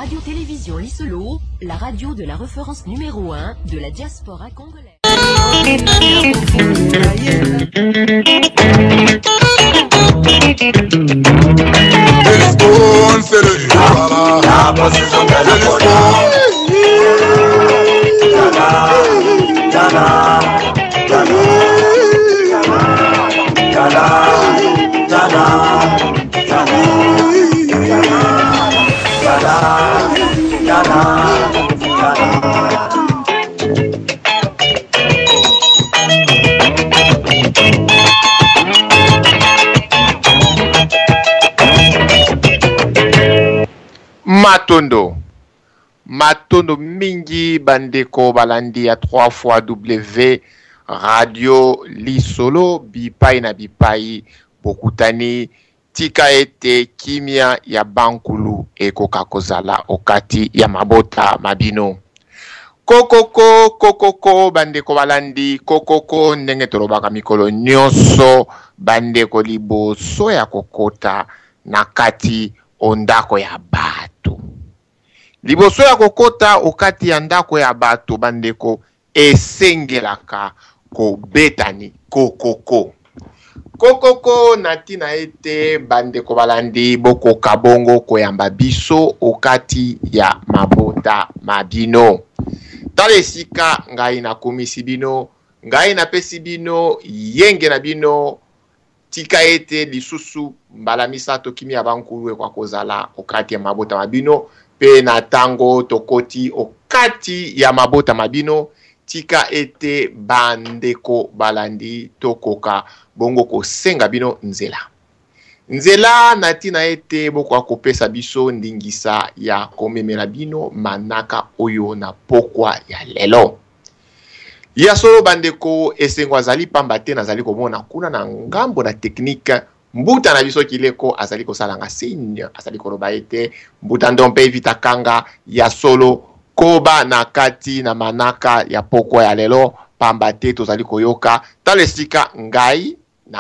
Radio-Télévision Lissolo, la radio de la référence numéro 1 de la diaspora congolaise. Matondo mingi bandeko balandi ya 3 fois W radio Lissolo bipai na bipai bokutani tika ete kimia ya bankulu ekoka kozala okati ya mabota mabino kokoko bandeko balandi kokoko ndenge tolobaka mikolo nyonso bandeko liboso ya kokota na kati ondako ya bato liboso ya kokota okati ya ndako ya bato bandeko esengelaka kobetani kokoko natina ete bandeko balandi bokoka bongo koyamba biso okati ya mabota mabino tala esika ngai nakomisi bino ngai napesi bino yenge na bino tika ete lisusu mbala misato kimia bankulu ekwa kozala okati ya mabota mabino pe na tango tokoti okati ya mabota mabino tika ete bandeko balandi tokoka bongo kosenga bino nzela natina ete boko akopesa biso ndingisa ya komemela bino manaka oyo na pokwa ya lelo ya solo bandeko esengo azali pamba te nazali komona kuna na ngambo na teknike mbuta na biso kileko azali kosalanga signe azali koloba ete mbuta ndompe vitakanga ya solo koba na kati na manaka ya pokwa ya lelo pamba te tozali koyoka talesika ngai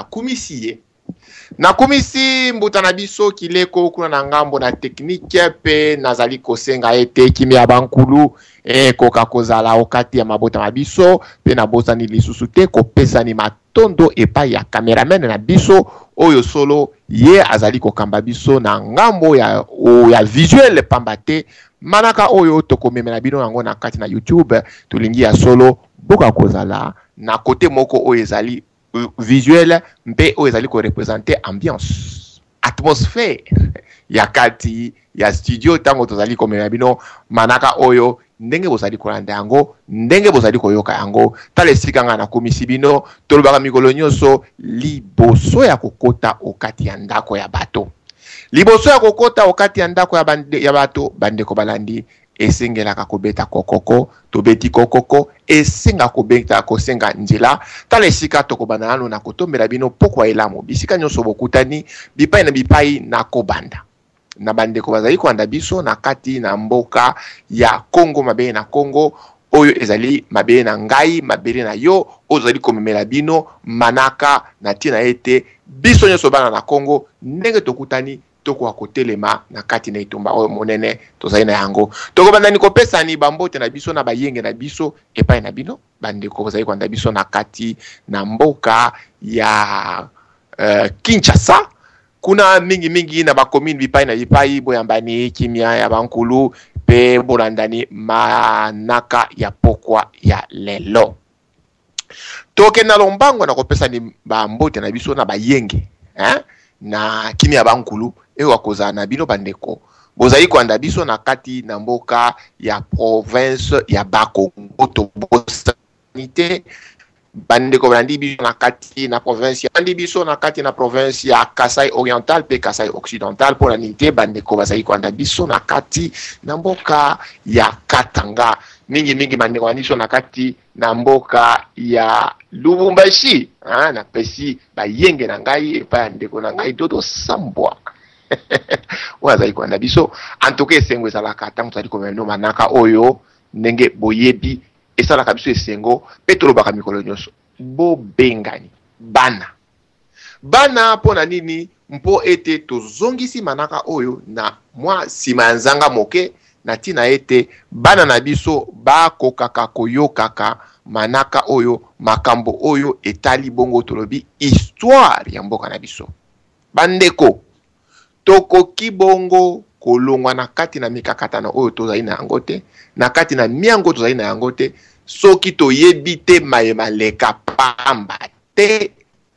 nakumisi mbuta na biso kileko kuna na ngambo na teknike pe nazali kosenga ete kimia bankulu koka kozala okati ya mabota mabiso pe na bosani lisusu te kopesa ni matondo epai ya cameraman na biso oyo solo ye azali kokamba biso na ngambo ya visuel pamba te manaka oyo tokomemela bino yango na kati na YouTube tolingi ya solo boka kozala na kote moko oyo ezali visuel mpe oyo ezali ko représenter ambiance atmosphère ya kati ya studio tango tozali komemela bino manaka oyo ndenge bozali kolanda yango ndenge bozali koyoka yango tala esika nga na komisi bino tolobaka mikolo nyonso liboso ya kokota okati ya ndako ya bato liboso ya kokota okati ya ndako ya bato bandeko balandi esengelaka kobeta kokoko tobeti kokoko esenga kobeta kosenga njela tala esika tokobanda nano na kotombela bino pokwa elamo bisika nyonso bokutani bipai na bipai na kobanda na bandeko bazali koanda biso na kati na mboka ya Kongo mabele na Kongo oyo ezali mabele na ngai mabele na yo ozali komemela bino manaka na tina ete biso nyonso bana na Kongo ndenge tokutani toko akotelema na kati na itumba oyo monene tozali na yango tokobanda ni kopesa ni bambote na biso na bayenge na biso epai na bino bandeko bazali koanda biso na kati na mboka ya Kinshasa kuna mingi na bakomini bipai na bipai boyambani kimia ya bankulu pe bolandani manaka ya pokwa ya lelo toke na lombango na kopesa ni bambote na biso na bayenge na kimia bankulu ewa koza na bino bandeko bozali koanda biso na kati na mboka ya province ya Bakongo to bosanite bandeko balandi biso na kati na province bandi biso na kati na province ya Kasai Oriental pe Kasai Occidental pour la nité bandeko bazali koanda biso na kati na mboka ya Katanga mingi bandeko biso na kati na mboka ya Lubumbashi na pesi bayenge na ngai epa ndeko na ngai Dodo Sambwa wazali koanda biso antoke esengo ezalaka tango tozali komemela manaka oyo ndenge boyebi esalaka biso esengo pe tolobaka mikolo nyonso bobengani bana pona nini mpo ete tozongisi manaka oyo na mwa sima ya nzanga moke na tina ete bana na biso bakokaka koyokaka manaka oyo makambo oyo etali bongo tolobi histoire ya mboka na biso. Bandeko tokoki bongo kolongwa na kati na mikakatano oyo tozali na yango te, na kati na miango tozali na yango te, soki toyebi te mayema leka pamba te.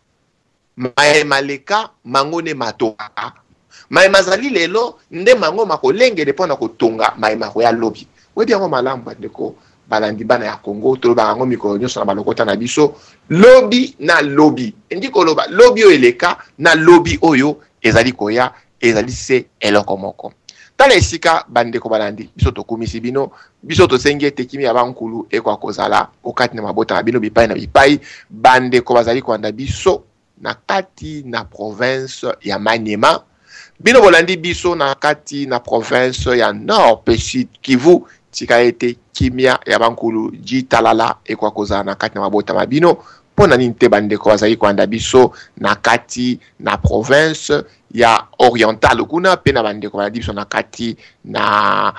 Mayema leka mangone matoka. Mayema zali lelo nde mango makolengele pona kotonga mayema ko ya lobi. Webi yango malamu bandeko balandi bana ya Congo toloba yango mikolo nyonso na balokota na biso lobi na lobi. Endi koloba lobi oyo eleka na lobi oyo ezali koya ezali se eloko moko. Tala esika bandeko balandi biso tokumisi bino biso tosengi ete kimi ya bankulu ekwa kozala okati na mabota na bino bipai na bipai bandeko bazali kwanda biso na kati na province ya Maniema. Bino bolandi biso na kati na province ya Nord pe Sud Kivu tika ete kimia ya bankulu jitalala ekwa kozala na kati na mabota mabino pona ninte bandeko bazali kwanda biso na kati na province ya Oriental kuna pe na bandeko balandi biso na kati na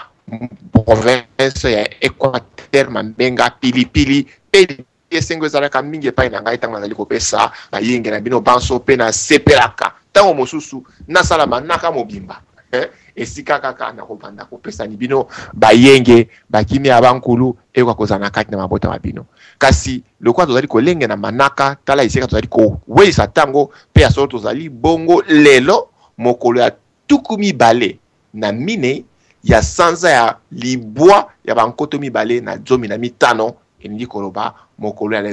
province ya Equateur Mambenga Pilipili pe esengo ezalaka mingi epai na ngai ntango nazali kopesa bayenge na bino banso pe na sepelaka ntango mosusu nasala manaka mobimba esika kaka na kobanda kopesa ni bino bayenge bakimi ya bankulu ekwa kozala na kati na mabota mabino. Kasi lokwa tozali kolenge na manaka tala esika tozali kowelisa ntango pe ya solo tozali bongo lelo mokolo ya tuku mibale na mine ya sanza ya libwa ya bankoto mibale na zomi na mitano elingi koloba mokolo ya le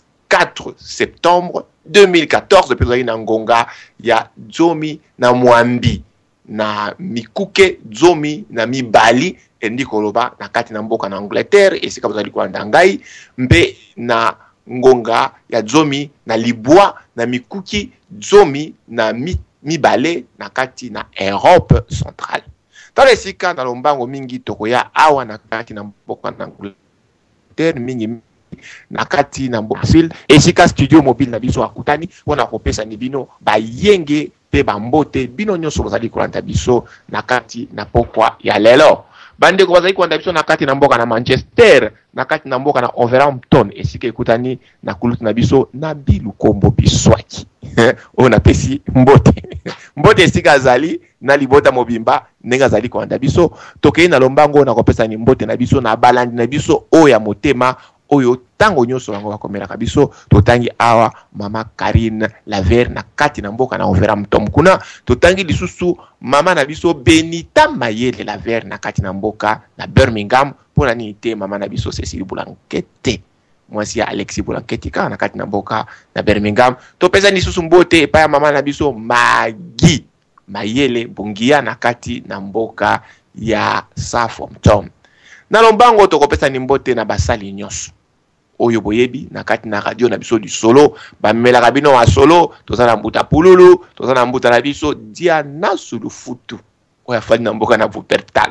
24 septembre 2014 pe tozali na ngonga ya zomi na mwambi na mikuke zomi na mibali endi koloba na kati na mboka na Angleterre esika tozali kwanda ngai mbe na ngonga ya zomi na libwa na mikuki zomi na mibale na kati na Europe centrale. Tala esika na lombango mingi tokoya awa na kati na mboka na Angleterre mingi na kati na Brazil esika studio mobile na biso akutani wana kopesa ni bino bayenge pe bambote bino nyonso bozali kolanda biso na kati na pokwa ya lelo. Bandeko bazali kolanda biso na kati na mboka na Manchester na kati na mboka na Wolverhampton esika ekutani na kulutu na biso na bilu kombo biswaki o na pesi mbote mbote esika azali na libota mobimba ndenge azali kolanda biso tokei na lombango na kopesa ni mbote na biso na balandi na biso o ya motema oyo tango nyonso bango bakomelaka biso totangi awa mama Karine Laver na kati na mboka na Wolverhampton kuna totangi lisusu mama na biso Benita Mayele Laver na kati na mboka na Birmingham pona ni te mama na biso Cécile Bulankete mwasi ya Alexis Bulankete ka na kati na mboka na Birmingham topesa lisusu mbote pa ya mama na biso Magi Mayele Bungia na kati na mboka ya Southampton. Na lombango tokopesa ni mbote na basali nyonso oyo boyebi na kati na radio na biso du solo bamela kabino wa solo tozana mbuta pululu tozana mbuta na biso dia na sulufutu oya fali na mboka na Wuppertal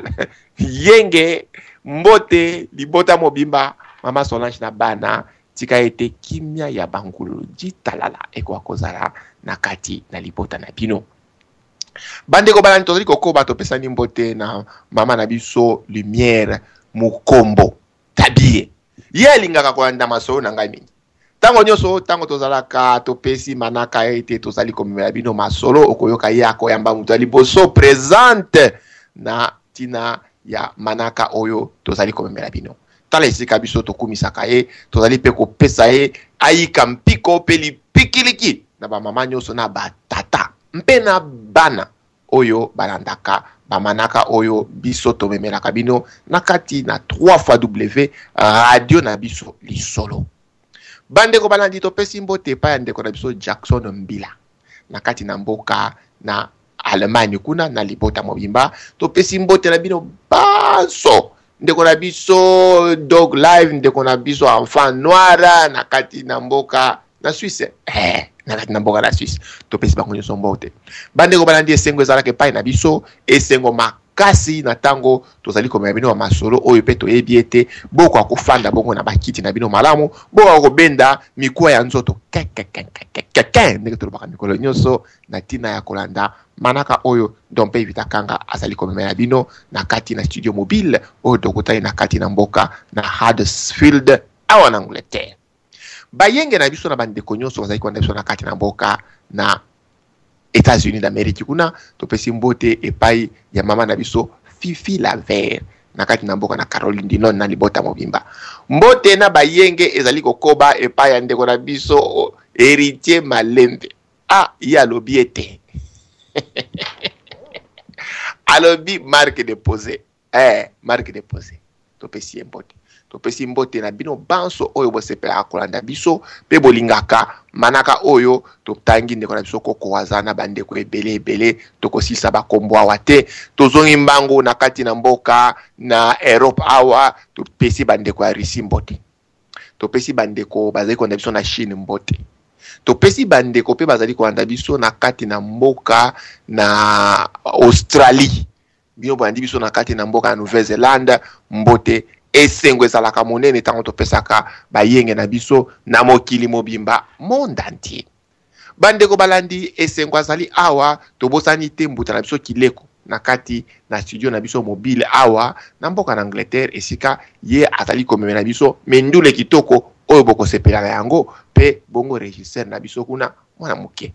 yenge mbote libota mobimba mama Solange na bana tika ete kimia ya bankulu jitalala ekwa kozala na kati na libota na bino. Bandeko balani tozali kokoba topesa ni mbote na mama na biso Lumière Mukombo Tabie ye alingaka kolanda masolo na ngai mingi tango nyonso tango tozalaka topesi manaka ete tozali komemela bino masolo okoyoka ye akoyamba mutu ya liboso présente na tina ya manaka oyo tozali komemela bino. Tala esika biso tokumisaka ye tozali pe kopesa ye ayika mpiko pe lipikiliki na bamama nyonso na batata mpe na bana oyo balandaka bamanaka oyo biso tomemelaka bino na kati na 3xW radio na biso lisolo. Bandeko balandi topesi mbote pa ya ndeko na biso Jackson Mbila na kati na mboka na Allemagne kuna na libota mobimba topesi mbote na bino baso ndeko na biso Dog Live ndeko na biso Enfant Noir na kati na mboka na Suisse na kati na mboka na Suisse topesi bango nyonso mbote. Bandeko balandi esengo ezalaka epai na biso esengo kasi na tango tozali komema bino masolo oyo pe toyebi ete boko akufanda bongo na bakiti na bino malamu boko akobenda mikuwa ya nzoto ndenge tolobaka mikolo nyonso na tina ya kolanda manaka oyo don pe evita kanga azali komema bino na kati na studio mobile oyo tokutani na kati na mboka na Huddersfield awa na Angleterre. Bayenge na biso na bandeko nyonso bazali kwanda biso na kati na mboka na États-Unis d'Amérique kuna topesi mbote epai ya mama na biso Fifi la Vert na kati na mboka na Caroline du Nord na libota mobimba. Mbote na bayenge ezali kokoba epai ya ndeko na biso Héritier Malembe. Ya lobi ete. Alobi marque déposée. Marque déposée. Topesi mbote. Topesi mbote na bino banso oyo bosepela akolanda biso pe bolingaka manaka oyo totangi ndeko na biso koko wazana bandeko ebele tokosilisa bakombo awa te tozongi mbango na kati na mboka na Europe awa topesi bandeko ya Russie mbote topesi bandeko bazali kolanda biso na Chine mbote topesi bandeko pe bazali kolanda biso na kati na mboka na Australie bino bandi biso na kati na mboka na Nouvelle-Zélande mbote esengo ezalaka monene tango topesaka bayenge na biso na mokili mobimba monde entier. Bandeko balandi esengo azali awa tobosani te mbuta na biso kileko na kati na studio na biso mobile awa na mboka na Angleterre esika ye azali komema na biso mendule kitoko oyo boko sepela na yango pe bongo regisseur na biso kuna mwana muke.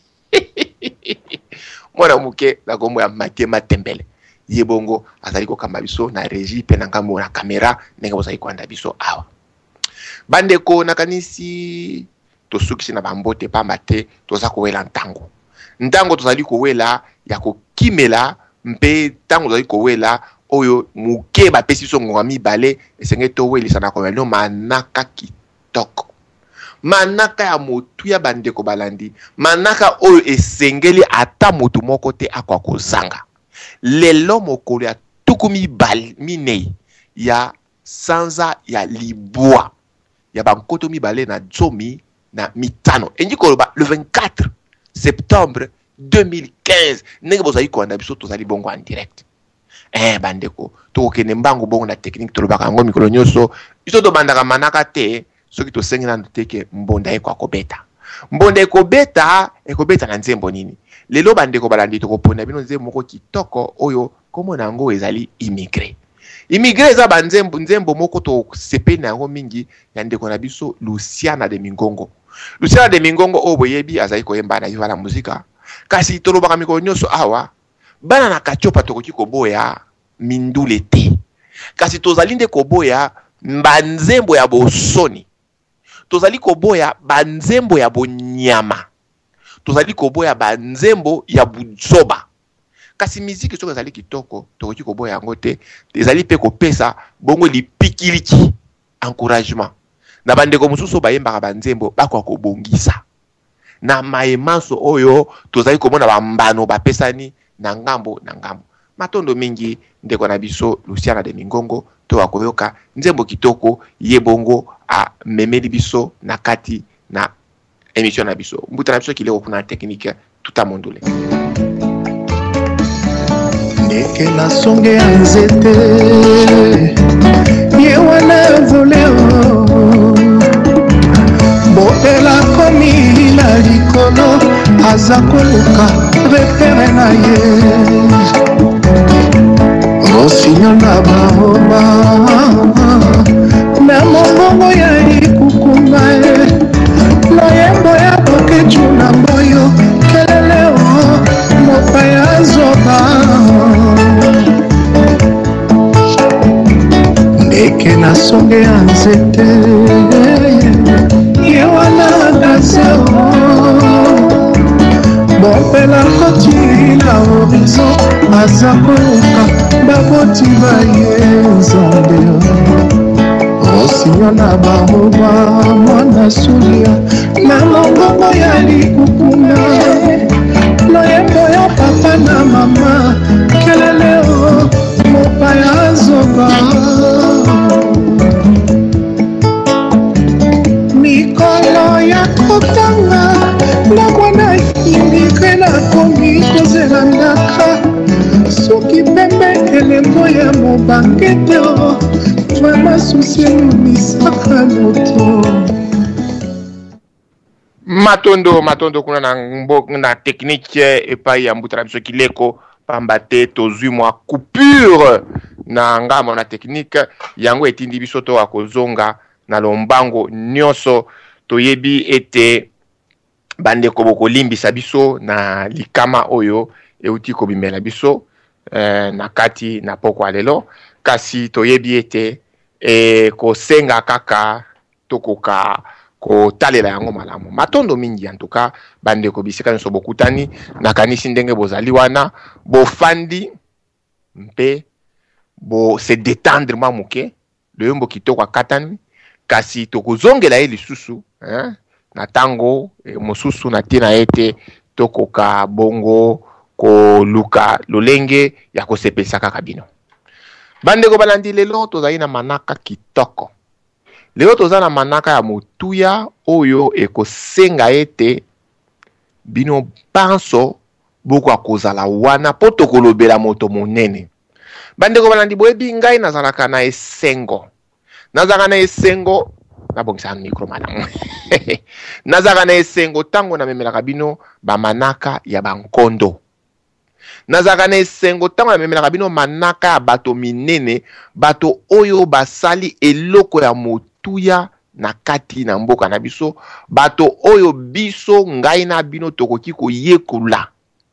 Mwana muke na kombo ya Matema Tembele. Ye bongo azali kokamba biso na regie pe na ngambo na kamera ndenge bozali kwanda biso awa. Bandeko nakanisi tosukisi na bambote pamba te toza kowela ntango. Ntango tozali kowela ya kokimela mpe ntango tozali kowela oyo muke bapesi biso ngonga mibale esenge towelisa na komelo manaka kitoko. Manaka ya motu ya bandeko balandi. Manaka oyo esengeli ata motu moko te akwa kozanga. Lelo mokolo ya tukumi minei ya sanza ya libwa ya bankoto mibale na zomi na mitano enji koloba le 24 septembre 2015 ndenge bozali kwanda biso tozali bongo en direct bandeko tokokende mbango bongo na technique tolobaka yango mikolo nyonso biso tobandaka manaka te soki tosengi nanu teke mbonda ekwa kobeta mbonda ekobeta na nzembo nini lelo bandeko balandi tokoponda bino nzembo moko kitoko oyo komona yango ezali immigré eza nzembo moko to sepeli na yango mingi ya ndeko na biso Luciana de Mingongo oyo boyebi azali koyemba na viva la muzika kasi tolobaka mikolo nyonso awa bana na kachopa tokoki koboya mindule te kasi tozali nde koboya banzembo ya bosoni tozali koboya banzembo ya bonyama tozali koboya banzembo ya budzoba kasi miziki soki ezali kitoko tokoki koboya yango te ezali pe kopesa bongo lipikiliki encouragement na bandeko mosusu bayembaka banzembo bakwa kobongisa na maemanso oyo tozali komona bambano bapesani na ngambo matondo mingi ndeko na biso Luciana de Mingongo to akoyoka nzembo kitoko ye bongo a memeli biso na kati na émission na biso mbuta na biso kileko kuna technique tout amondole ndeke na songe ya nzete ye wana voleo botela komi na likolo aza koluka repere na ye rosinyo na baoba na mongongo ya likukuma loyembo ya kokechu na mboyo keleleo mopaya zoba ndeke na songe ya nzete ye wana gaseo bopela koti na horizon aza koluka baboti baye nzambe osinyo na baoba mwana sulia na mongongo ya likukuna loyembo ya papa na mama keleleo mopaya zoba mikolo ya kotanga na mwana imigre na komi kozelandaka soki pembe ya mobange te vraiment susi elumisaka moto. Matondo kuna na technique epai ya mbuta na biso kileko pamba te tozwi mwa coupure na ngamo na technique yango etindi biso to akozonga na lombango nyonso toyebi ete bandeko bokolimbisa biso na likama oyo euti kobimela biso na kati na pokwa lelo kasi toyebi ete kosenga kaka tokoka kotalela yango malamu matondo mingi en tout cas bandeko bisika nyonso bokutani nakanisi ndenge bozali wana bofandi mpe bo se détendre mwa moke loyombo kitoko akatani kasi tokozongela ye lisusu na tango mosusu na tina ete tokoka bongo koluka lolenge ya kosepelisa kaka bino bandeko balandi lelo tozali na manaka kitoko lelo toza na manaka ya motuya oyo ekosenga ete bino panso boko akozala wana po tokolobela moto monene bandeko balandi boyebi ngai nazalaka na esengo nazalaka na esengo nabongisa micro malamu nazalaka na esengo tango namemelaka bino bamanaka ya bankondo nazalaka na esengo tango namemelaka bino manaka ya bato minene bato oyo basali eloko ya motuya na kati na mboka na biso bato oyo biso ngai na bino tokoki koyekola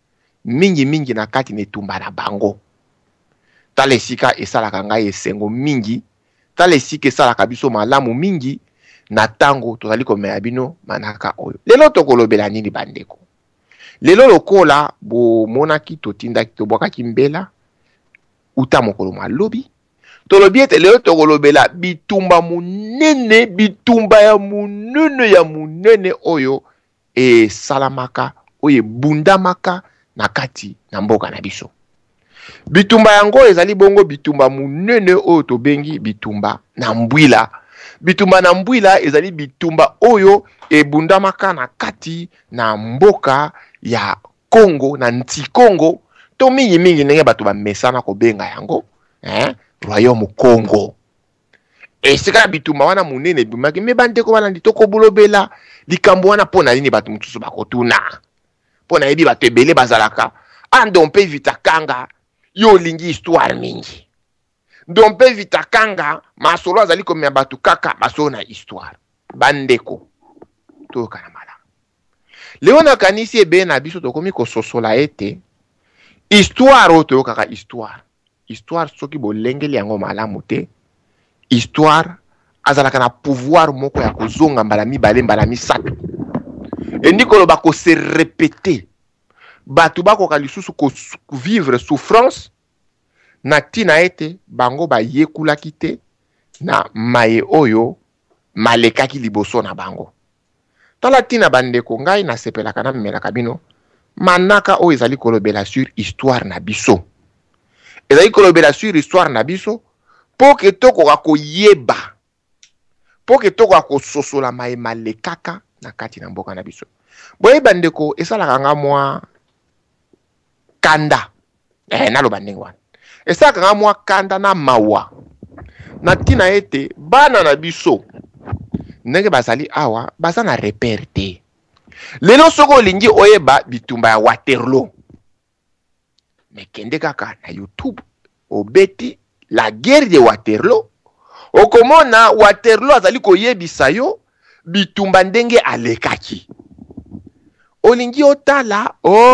mingi na kati netumba na bango tala esika esalaka ngai esengo mingi tala esika esalaka biso malamu mingi na tango tozali komela bino manaka oyo lelo tokolobela nini bandeko lelo lokola bomonaki totindaki tobwakaki mbela uta mokolo malobi tolobi ete lelo tokolobela bitumba munene bitumba ya munene oyo esalamaka oyo ebundamaka na kati na mboka na biso bitumba yango ezali bongo bitumba munene oyo tobengi bitumba na mbwila bitumba na mbwila ezali bitumba oyo ebundamaka na kati na mboka ya Congo na Ntikongo to mingi ndenge bato bamesana kobenga yango Royaume Congo esika bitumba wana munene bimaki me bandeko wana nditoko bulobela likambo wana pona nini bato mutusu bakotuna pona yebi bato ebele bazalaka ndompe vitakanga yo lingi histoire mingi ndompe vitakanga masolo azali komya bato kaka basolo na histoire bandeko toyoka na mala leo nakanisi ebe na biso tokomi kososola ete histoire oyo toyokaka histoire soki bolengeli yango malamu te histoire azalaka na pouvoir moko ya kozonga mbala mibale mbala misato endi koloba kose répéter bato bakoka lisusu vivre souffrance na tina ete bango bayekulaki te na maye oyo malekaki liboso na bango tala tina bandeko ngai nasepelaka na memelaka bino manaka oyo ezali kolobela sur histoire na biso ezali kolobela sur histoire na biso po ke tokoka koyeba po ke tokoka kososola maye malekaka na kati na mboka na biso boyeba ndeko esalaka nga mwa kanda naloba ndenge wana esalaka nga mwa kanda na mawa na tina ete bana na biso ndenge bazali awa baza na repère te lelo soko olingi oyeba bitumba ya Waterloo mekende kaka na YouTube obeti la guerre de Waterloo okomona Waterloo azali koyebisa yo bitumba ndenge alekaki olingi otala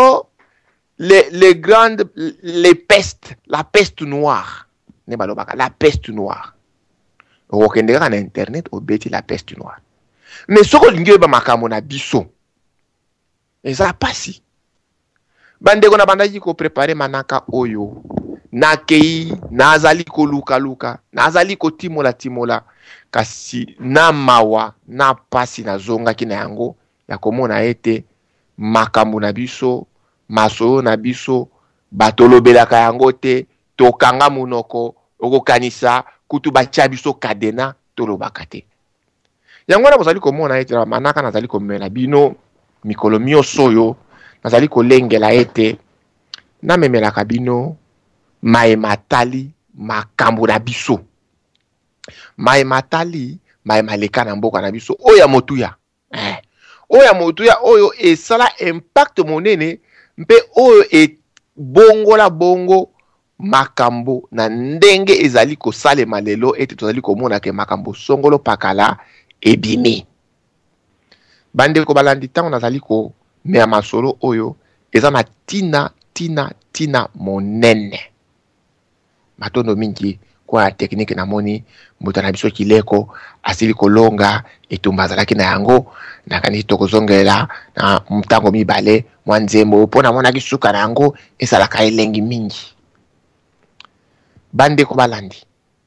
les pestes la peste noire ne balobaka la peste noire okende kaka na internet obeti la peste noire mais soko olingi oyeba makambo na biso eza pasi bandeko na bandaki koprepare manaka oyo nakei nazali koluka nazali kotimola kasi na mawa na pasi nazongaki na yango ya komona ete makambo na biso masolo na biso batolobelaka yango te tokanga munoko okokanisa kutu batia biso kadena tolobaka te yango na bozali komona ete na manaka nazali komela bino mikolo mioso oyo nazali kolengela ete namemelaka bino maye matali makambo na biso mai matali mai maleka na mboka na biso oya motuya oya motuya oyo esala impact monene mpe oyo bongola bongo makambo na ndenge ezali kosalema lelo ete tozali komona ke makambo songolo pakala ebimi bandeko balandi ntango nazali komea masolo oyo eza na tina monene matondo mingi kwa teknike na moni mbuta na biso kileko asili kolonga etumba azalaki na yango nakanisi tokozongela na mtango mibale mwanzembo mpona mona kisuka na yango esalaka elengi mingi bandeko balandi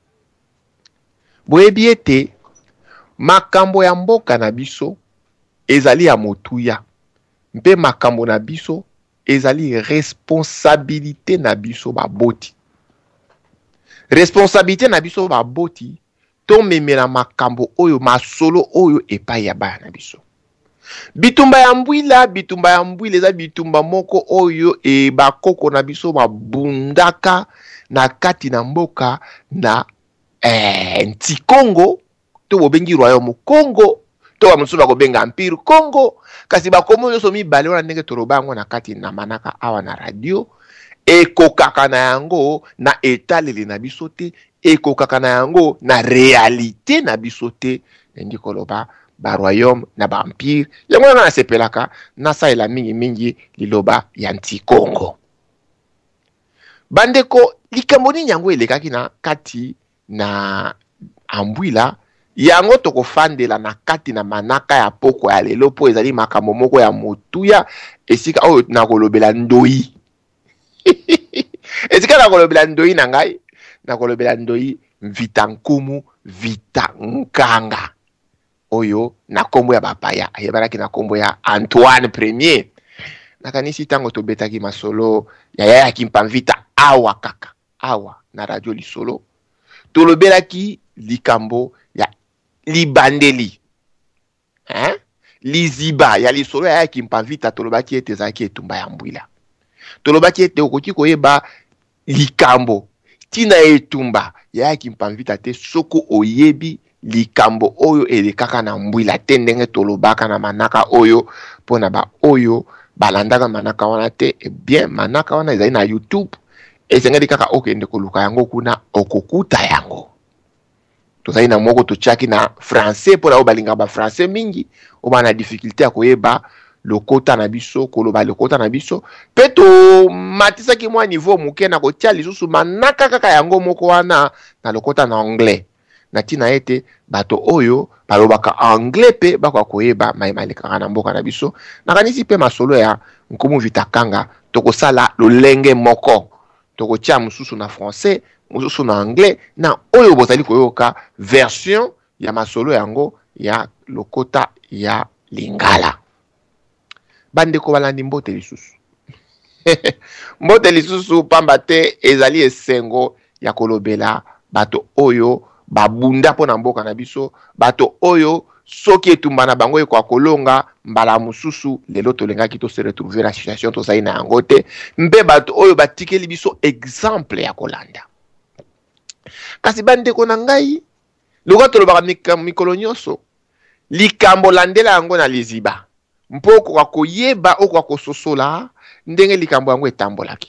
boyebi ete makambo ya mboka na biso ezali ya motuya mpe makambo na biso ezali responsabilité na biso baboti responsabilité na biso baboti tomemela makambo oyo masolo oyo epai ya bana na biso bitumba ya mbwila eza bitumba moko oyo bakoko na biso babundaka na kati na mboka na nti Congo to bobengi royaume Congo to ba musuba kobenga empire Congo kasi bakomo nyonso mibale wana ndenge tolobango na kati na manaka awa na radio ekokaka na yango na etaleli na biso te ekokaka na yango na réalité na biso te ndi koloba ba royaume na ba empire yango na sepelaka na saela mingi liloba ya nti Congo bandeko likambo nini yango elekaki na kati na ambwila yango tokofandela na kati na manaka ya poko ya lelo po ezali makambo moko ya motuya esika oyo nakolobela ndoi esika nakolobela ndoi na ngai nakolobela ndoi vita nkumu vita nkanga oyo na kombo ya bapaya ayebanaki na kombo ya Antoine Premier nakanisi tango tobetaki masolo ya yaya kimpamvita awa kaka awa na radio lisolo tolobelaki likambo ya libandeli liziba ya lisolo ya kimpamvita tolobaki ete ezalaki etumba ya mbwila tolobaki ete okoki koyeba likambo tina etumba ya kimpamvita te soko oyebi likambo oyo elekaka na mbwila te ndenge tolobaka na manaka oyo pona ba oyo balandaka manaka wana te bien manaka wana ezali na YouTube esengeli kaka okende koluka yango kuna okokuta yango tozali na moko tochaki na français pona obalinga ba français mingi obana difficulté ya koyeba lokota na biso koloba lokota na biso peto matisa ki mwa niveau muke na kotia lisusu manaka kaka yango moko wana na lokota na anglais na tina ete bato oyo balobaka anglais pe bakwa koyeba maimaleka na mboka na biso nakanisi pe masolo ya nkumu vitakanga tokosala lolenge moko tokotia mususu na français mususu na anglais na oyo bozali koyoka version ya masolo yango ya lokota ya lingala bandeko balandi mbote lisusu mbote lisusu pamba te ezali esengo ya kolobela bato oyo babunda po na mboka na biso bato oyo soki etumba na bango ekwa kolonga mbala mususu lelo tolengaki to se retrouver la situation tozali na yango te mpe bato oyo batikeli biso exemple ya kolanda kasi bandeko na ngai loka tolobaka mikolo nyonso likambo landela yango na liziba mpo okoka koyeba okoka kososola ndenge likambo yango etambolaki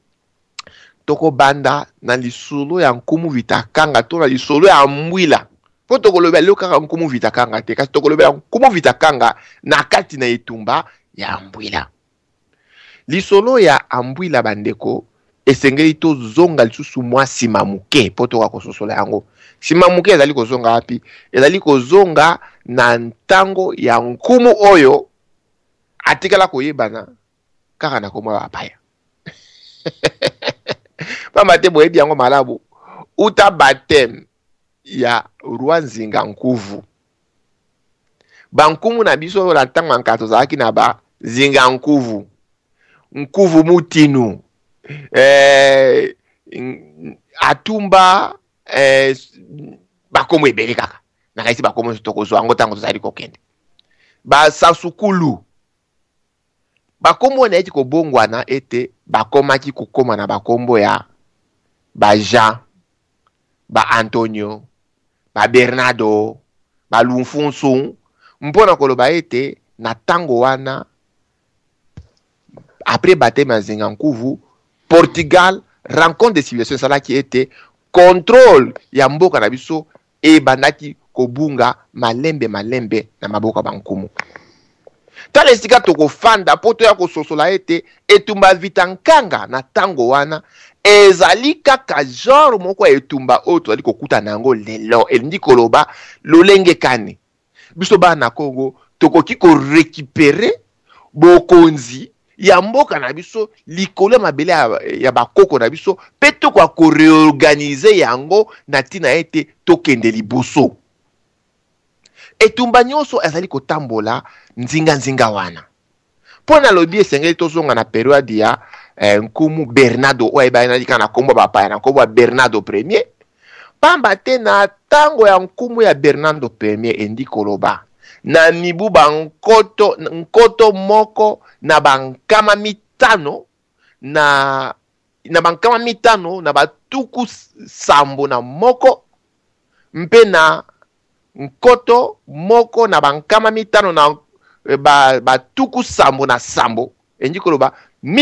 tokobanda na lisolo ya nkumu vitakanga to na lisolo ya mbwila po tokolobela lelo kaka nkumu vitakanga te kasi tokolobela nkumu vitakanga na kati na etumba ya mbwila lisolo ya ambwila bandeko esengeli tozonga lisusu mwa nsima muke po toka kososola yango nsima muke ezali kozonga wapi ezali kozonga na ntango ya nkumu oyo atikala koyebana kaka na komwa bapaya pamba te boyebi yango malabu uta batem ya roi Nzinga Nkuvu bankumu na biso oyo na ntango ya tozalaki na ba Nzinga Nkuvu Nkuvu Mutinu atumba bakomo ebele kaka nakaisi bakomo tokozwa yango ntango tozali kokende basasukulu bakombo na eti kobongwana ete bakomaki kokoma na bakombo ya Jean ba Antonio, ba Bernardo, ba Lumfunsu, mpona koloba ete na tango wana après baptême ya Zingankuvu, Portugal rencontre des civilisations sala qui était contrôle ya mboka na biso e bandaki kobunga malembe na maboka bankumu. Tala esika tokofanda poto ya kososola ete etumba vitankanga na tango wana ezali kaka genre moko ya etumba oyo tozali kokuta nango lelo elingi koloba lolenge kani biso bana Congo tokoki korécupérer bokonzi ya mboka na biso likolo mabele ya bakoko na biso pe toko koreorganiser yango na tina ete tokende liboso. Etumba nyonso ezali kotambola nzinga wana. Pona lobi esengeli tozonga na periode ya nkumu Bernardo oyo ebani kana kombo bapaya na kombo Bernardo Premier. Pamba te na tango ya nkumu ya Bernardo Premier endi koloba na mibu nkoto moko na bankama mitano na bankama mitano na batuku sambo na moko mpe na nkoto moko na bankama mitano na batuku sambo na sambo endi koloba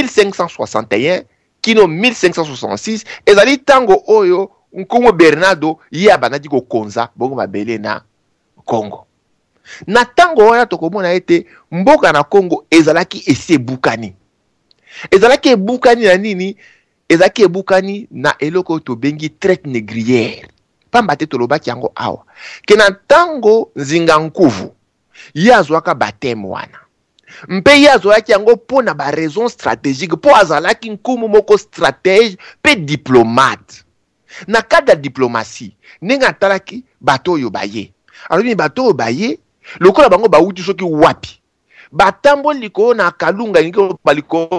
1561 kino 1566 ezali tango oyo nkumu Bernardo ye abanaki kokonza bongo mabele na Congo. Na tango wana tokomona ete mboka na Congo ezalaki esi ebukani. Ezalaki ebukani na nini? Ezalaki ebukani na eloko tobengi traite négrière. Pamba te tolobaki yango awa. Ke na tango Zingankuvu ye azwaka baptême wana. Mpe ye azwaki yango pona ba raison stratégique po azalaki nkumu moko stratège pe diplomate. Na kada diplomatie nenga talaki bato oyo baye. Alors ni bato oyo baye lokola bango bauti soki wapi batambo liko na kalunga ngiko baliko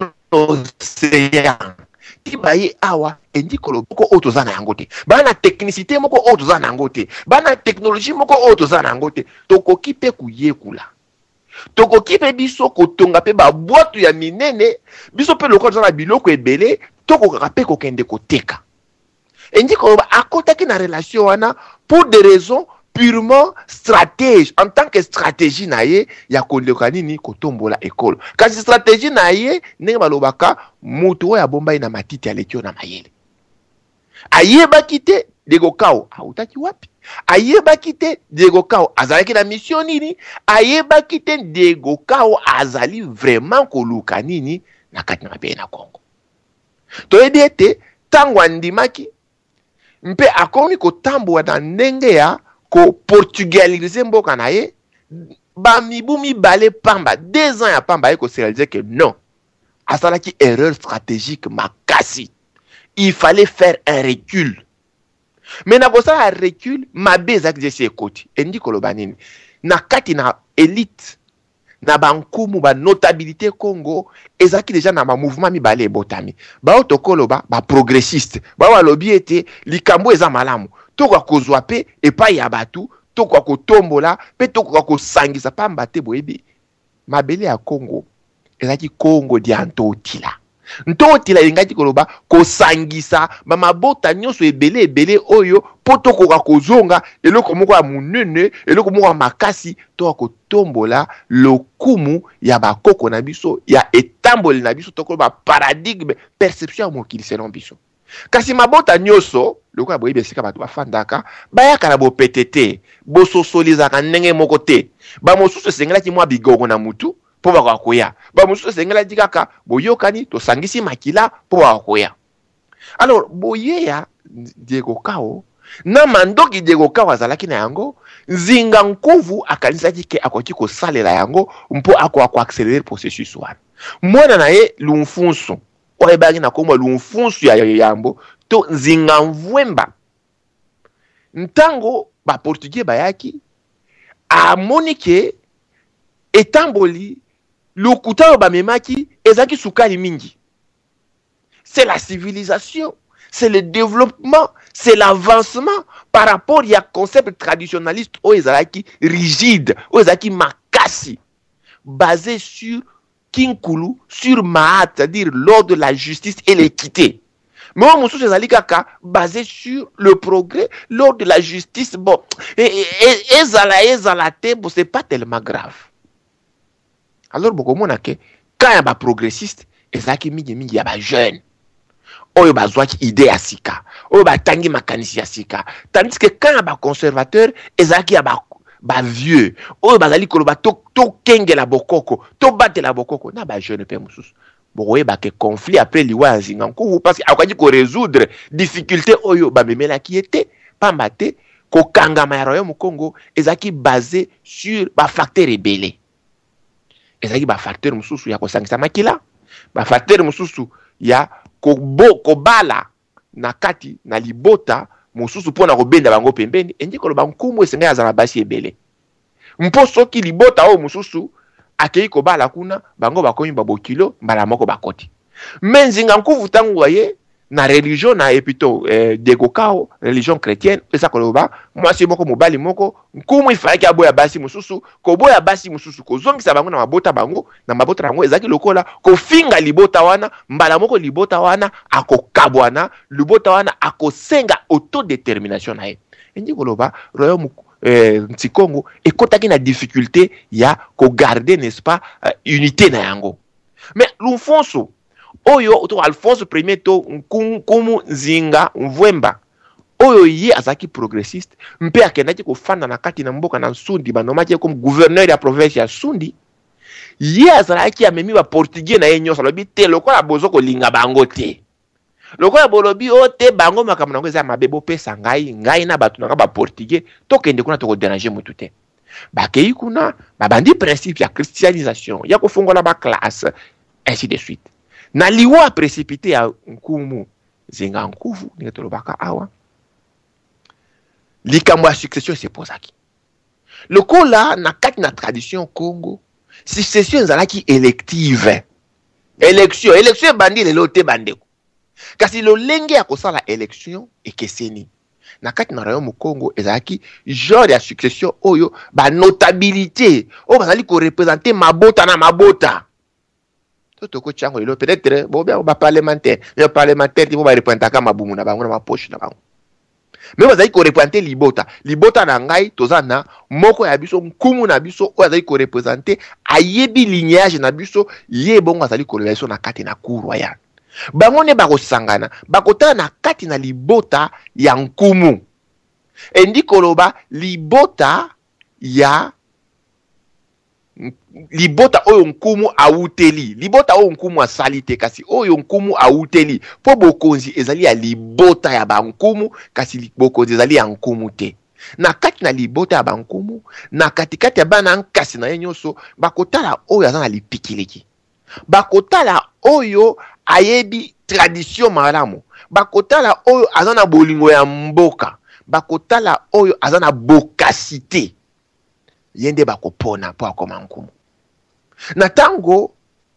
océan ti baye awa endi koloko otoza na yango te bana technicité moko otoza na yango te bana technologie moko otoza na yango te tokoki pe kuyekula tokoki pe biso kotonga pe ba boîte ya minene biso pe lokola za na biloko ebele tokoka pe kokende koteka endi koloba akotaki na relation wana pour des raisons purement stratège en tant que stratégie na ye ya koleka nini kotombola école kasi stratégie na ye ndenge balobaka mutu oyo abombai na matiti alekio na mayele ayebaki te Diego Kao autaki wapi ayebaki te Diego Kao azalaki na mission nini ayebaki te Diego Kao azali vraiment koluka nini na kati na mabele na Congo toyebi ete tango andimaki mpe akomi kotambola na ndenge ya ko portugaliser mboka na ye ba mibu mibale pamba 2 ans ya pamba ye ko réaliser que non asalaki erreur stratégique makasi il fallait faire un recul mais na kosala un recul mabe ezaki jesi ekoti endi koloba nini na kati na élite na bankumu ba notabilité Congo ezaki déjà na ba mouvement mibale ebotami ba otokoloba ba progressiste ba walobi ete likambo eza malamu toka kozwa pe epai ya batu toka kotombola pe toka kosangisa pamba te boyebi mabele ya Congo ezaki Congo dia ntotila ntotila ingaki koloba kosangisa ba mabota nyonso ebele oyo po toka kozonga eloko moko ya munene eloko moko ya makasi toka kotombola lokumu ya bakoko na biso ya etamboli na biso tokoloba paradigme perception ya mokili selon biso kasi mabota nyonso lokola boyebi esika bato bafandaka bayaka na bopetete bososolizaka ndenge moko te bamosusu esengelaki mwa bigongo na mutu po bakakoya bamosusu esengelaki kaka boyokani tosangisi makila po bakakoya. Alors boyeya Diego Kao na mandoki Diego Kao azalaki na yango Zingankuvu akanisaki ke akoki kosalela yango mpo ako accélérer processus wana mwana na ye Lumfunsu oyo ebaki na kombo Lumfunsu ya yambo to Zingamvwemba ntango ba portugais bayaki amoni ke etamboli lokuta ba memaki ezaki sukali mingi. C'est la civilisation, c'est le développement, c'est l'avancement par rapport à concept traditionnaliste o ezalaki rigide, o ezalaki makasi basé sur Kinkulu, sur Mahat, c'est-à-dire l'ordre de la justice et l'équité. Mais on moussou ezali kaka basé sur le progrès lors de la justice. Bon, ezala te, bon, c'est pas tellement grave. Alors beaucoup mona ke quand ya ba progressiste ezaki mingi ya ba jeune. Oyo bazwaki idée ya sika. Oyo batangi makanisi ya sika. Tandis que quand ya ba conservateur ezaki ya ba vieux. Oyo bazali koloba to kenge la bokoko, to bate la bokoko na ba jeune pe mususu. Boye ba ke conflit après liwa nzinga nkuvu parce que akwaji ko résoudre difficulté oyo ba memela ki était pamba te ko kangama ya royaume Congo ezaki basé sur ba facteur rebelle. Ezaki ba facteur mususu ya ko sangisa makila, ba facteur mususu ya ko bala na kati na libota mususu pona ko benda bango pembeni endi ko loba nkumu esenga ya zala basi ebele. Mpo soki libota o mususu akei ko bala kuna bango bakomi babokilo mbala moko bakoti. Menzinga nkuvu tangu waye na religion na epito degokao religion chrétienne esa koloba mwasi moko mobali moko nkumu ifaki aboya basi mususu ko boya basi mususu ko zongisa bango na mabota bango na mabota rango ezaki lokola ko finga libota wana mbala moko libota wana akokabwana libota wana akosenga autodétermination na ye. Endi koloba royaume Ntikongo ekotaki na difficulté ya ko garder n'est-ce pas unité na yango. Mais l'Alfonso oyo to Alphonse premier to nkumu zinga mvwemba oyo ye azaki progressiste mpe akendaki kofanda na kati na mboka na Sundi banomaki comme gouverneur ya province ya Sundi ye azalaki amemi ba portugais na ye nyonso lobi te lokola bozo ko linga bango te lokola bolobi o te bango makambo nango eza mabebo pesa ngai na batu na ba portugais to kende kuna to ko déranger mutu te bakei kuna babandi principe ya christianisation ya kofongola ba classe ainsi de suite. Na liwa précipité ya nkumu zinga nkuvu ni tolobaka awa likambo ya succession se posaki lokola na kati na tradition Congo succession ezalaki élective élection bandi lelo te bandeko kasi lolenge ya kosala élection ekeseni na kati na royaume Congo ezalaki genre ya succession oyo ba notabilité oyo bazali ko représenter mabota na mabota. Toko chango ilo peut-être ba parlementaire ti ba représenter ka mabumu na bango na mapoche na bango. Mais bazali ko représenter libota na ngai tozana moko ya biso nkumu na biso o azali ko représenter ayebi lignage na biso ye bongo azali ko relation na kati na cour royale. Bango ne ba kosangana bakota na kati na libota ya nkumu. Endi koloba libota oyo nkumu auteli libota oyo nkumu asalite kasi oyo nkumu auteli po bokonzi ezali ya libota ya bankumu kasi bokonzi ezali ya nkumu te na kati na libota ya bankumu na katikati ya bana nkasi na ye nyonso bakotala oyo aza na lipikiliki bakotala oyo ayebi tradition malamu bakotala oyo aza na bolingo ya mboka bakotala oyo aza na bokasite yende bakopona po akoma nkumu. Na tango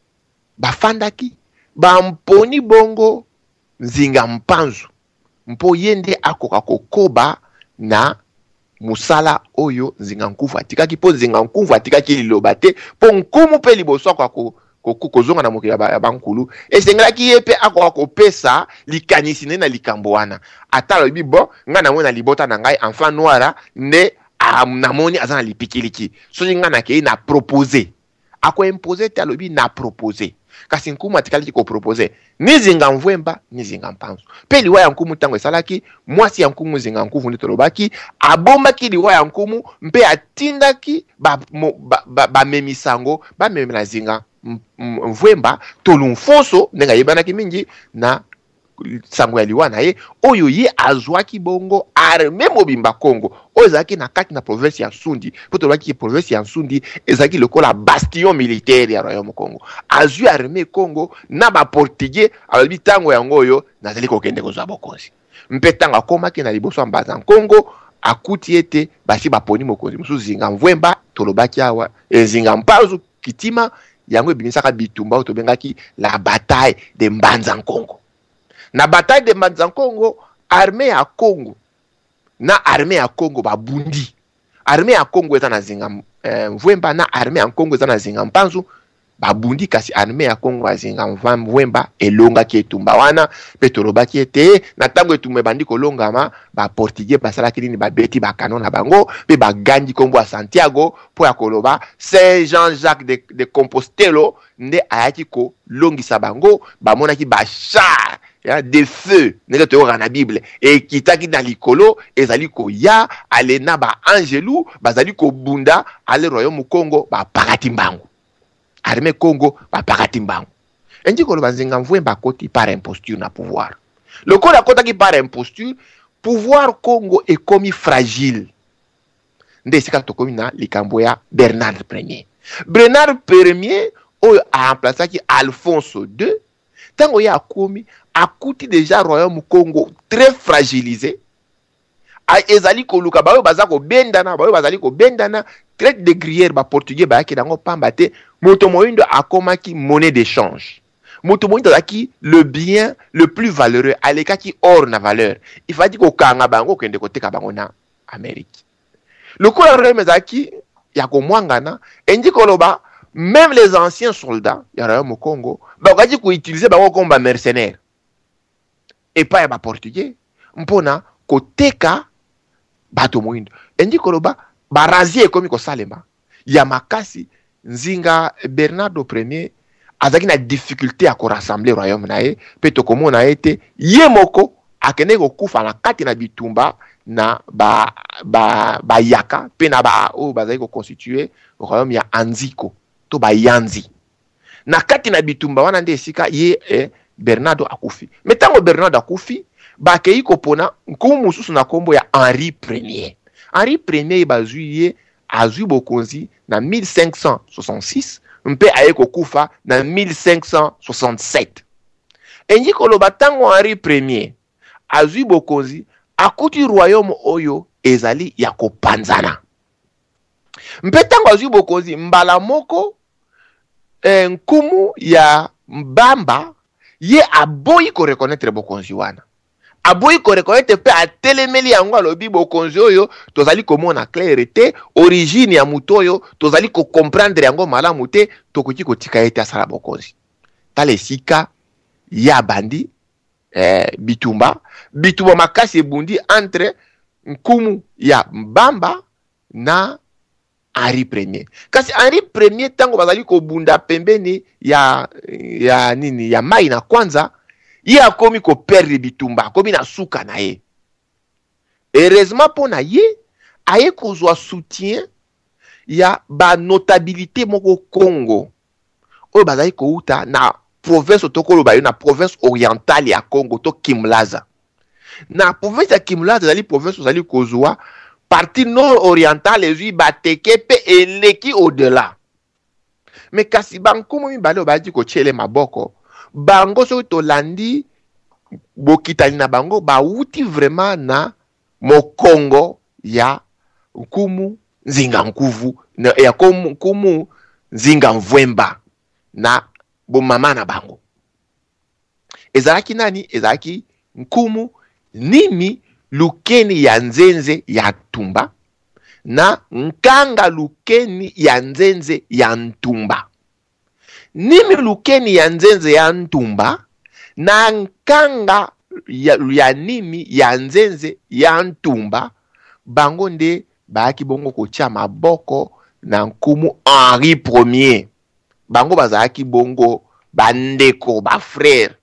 bafandaki bamponi bongo nzinga mpanzu mpo yende akoka kokoba na musala oyo nzinga nkuvu atikaki po nzinga nkuvu atikaki liloba te po nkumu pe liboso kwa kozonga na mokili ya bankulu esengelaki ye pe akoka kopesa likanisi na likambo wana ata lobi bon nga na mona libota na ngai enfant noir nde namoni aza na lipikiliki so nga na ke na proposer ako imposer te alobi na proposer kasi nkumu atikali ko proposer ni zinga mvwemba ni zinga mpanzu pe liwa ya nkumu tango esalaki mwasi ya nkumu zinga nkuvu ndi tolobaki abombaki liwa ya nkumu mpe atindaki ba memisango ba memela zinga mvwemba tolumfoso nenga yebanaki mingi na sango ya liwa na ye oyo ye azwaki bongo arme mobimba Congo oyo ezalaki na kati na province ya Sundi po tolobaki province ya Sundi ezalaki lokola bastion militaire ya royaume Congo azwi arme Congo na ba portugais alobi tango yango oyo nazali kokende kozwa bokonzi mpe tango akomaki na liboso ambaza Congo akuti ete basi baponi mokonzi mususu zinga mvwemba tolobaki awa zinga mpanzu kitima yango ebimisaka bitumba oyo tobengaki la bataille de Mbanza Congo. Na bataille de Mbanza Congo armée ya Congo na armée ya Congo babundi armée ya Congo eza na zinga mvwemba na armée ya Congo eza na zinga mpanzu babundi kasi armée ya Congo azinga mvemba elonga ki etumba wana pe toloba ki ete na tango etumba ebandi kolongama ba portugais basalaki nini babeti bakanon na bango pe bagandi Kombo ya Santiago po ya koloba Saint Jean-Jacques de Compostela nde ayaki ko longisa bango bamonaki ba char de feu nenge toyoka na Bible ekitaki na likolo ezali koya ale na ba angelu bazali kobunda ale royaume Congo bapakati mbango armée Congo bapakati mbango enji koloba nzinga mvwemba koti par imposture na pouvoir le kola kotaki par imposture pouvoir Congo ekomi fragile nde esika tokomi na likambo ya Bernard Ier oyo aemplaçaki Alphonse II tango ya akomi akuti déjà royaume Congo très fragilisé ezali koluka bayo bazako bendana traite de gruyère ba portugais bayaki nango pamba te moto moyindo akomaki monnaie d'échange moto moyindo azaki le bien le plus valeureux alekaki or na valeur il fallait ko kanga bango kende koteka bango na Amérique le kola remezaki ya komwangana endi koloba même les anciens soldats ya royaume Congo bakaki ko utiliser bango comme mercenaires et pas ba portugais mpona koteka bato moyindo endi koloba barazie komi ko salema ya makasi nzinga Bernardo Ier azaki na difficulté à ko rassembler royaume nae pe to komona ete ye moko akene ko kufa na kati na bitumba na ba yaka pe na ba o bazali ko constituer royaume ya Anziko to ba Yanzi na kati na bitumba wana nde esika ye Bernardo akufi metango Bernardo akufi bakei kopona nkumu mususu na kombo ya Henri Ier bazui ye azui bokonzi na 1566 mpe aye kokufa na 1567 enji koloba tango Henri Ier azui bokonzi akuti royaume oyo ezali ya kopanzana mpe tango azui bokonzi mbala moko nkumu ya Mbamba ye aboyi ko reconnaître bokonzi wana aboyi ko reconnaître pe atelemeli yango alobi bokonzi oyo tozali komona clarté origine ya muto oyo tozali ko comprendre yango malamu te tokoki kotika ete asala bokonzi tala esika ya bandi bitumba makasi ebundi entre nkumu ya Mbamba na Henri Ier kasi Henri Ier tango bazali ko bunda pembeni ya nini ya mai na kwanza ye akomi ko perdre bitumba akomi na suka na ye heureusement pona ye aye kozwa soutien ya ba notabilité moko Congo oyo bazali ko uta na province tokoloba yo na province orientale ya Congo to Kimlaza na province ya Kimlaza zali province ozali kozwa partie nord-orientale ezui bateke pe eleki au-delà. Mais kasi bankumu mibale obadi ko chele maboko, bango so tolandi bokitani na bango bauti vraiment na mokongo ya nkumu nzinga nkuvu ya nkumu nzinga mvwemba na bomama na bango. Ezalaki nani? Ezalaki nkumu Nimi Lukeni ya Nzenze ya Ntumba na Nkanga Lukeni ya Nzenze ya Ntumba. Nimi Lukeni ya Nzenze ya Ntumba na Nkanga ya Nimi ya Nzenze ya Ntumba bango nde baaki bongo kotia maboko na nkumu Henri Ier. Bango bazaki bongo bandeko ba frère.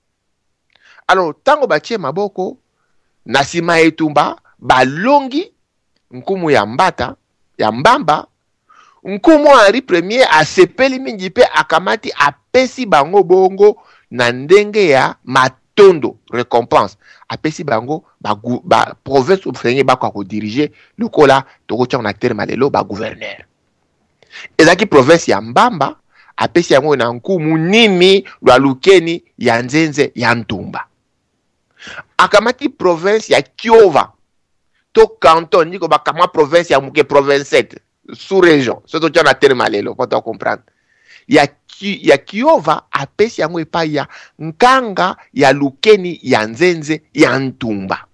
Alors tango batie maboko na sima etumba balongi nkumu ya Mbata ya Mbamba, nkumu Henri Ier asepeli mingi pe akamati apesi bango bongo na ndenge ya matondo récompense, apesi bango ba province ofrenye bako ko diriger lokola tokotia na terme lelo ba gouverneur. Ezaki province ya Mbamba apesi yango na nkumu Nimi lwa Lukeni ya Nzenze ya Ntumba. Akamati province ya Kiova to canton niko bakama province ya muke province 7 sous région soto tia na terme lelo pour comprendre ya Kiova apesi yango epa ya Nkanga ya Lukeni ya Nzenze ya Ntumba.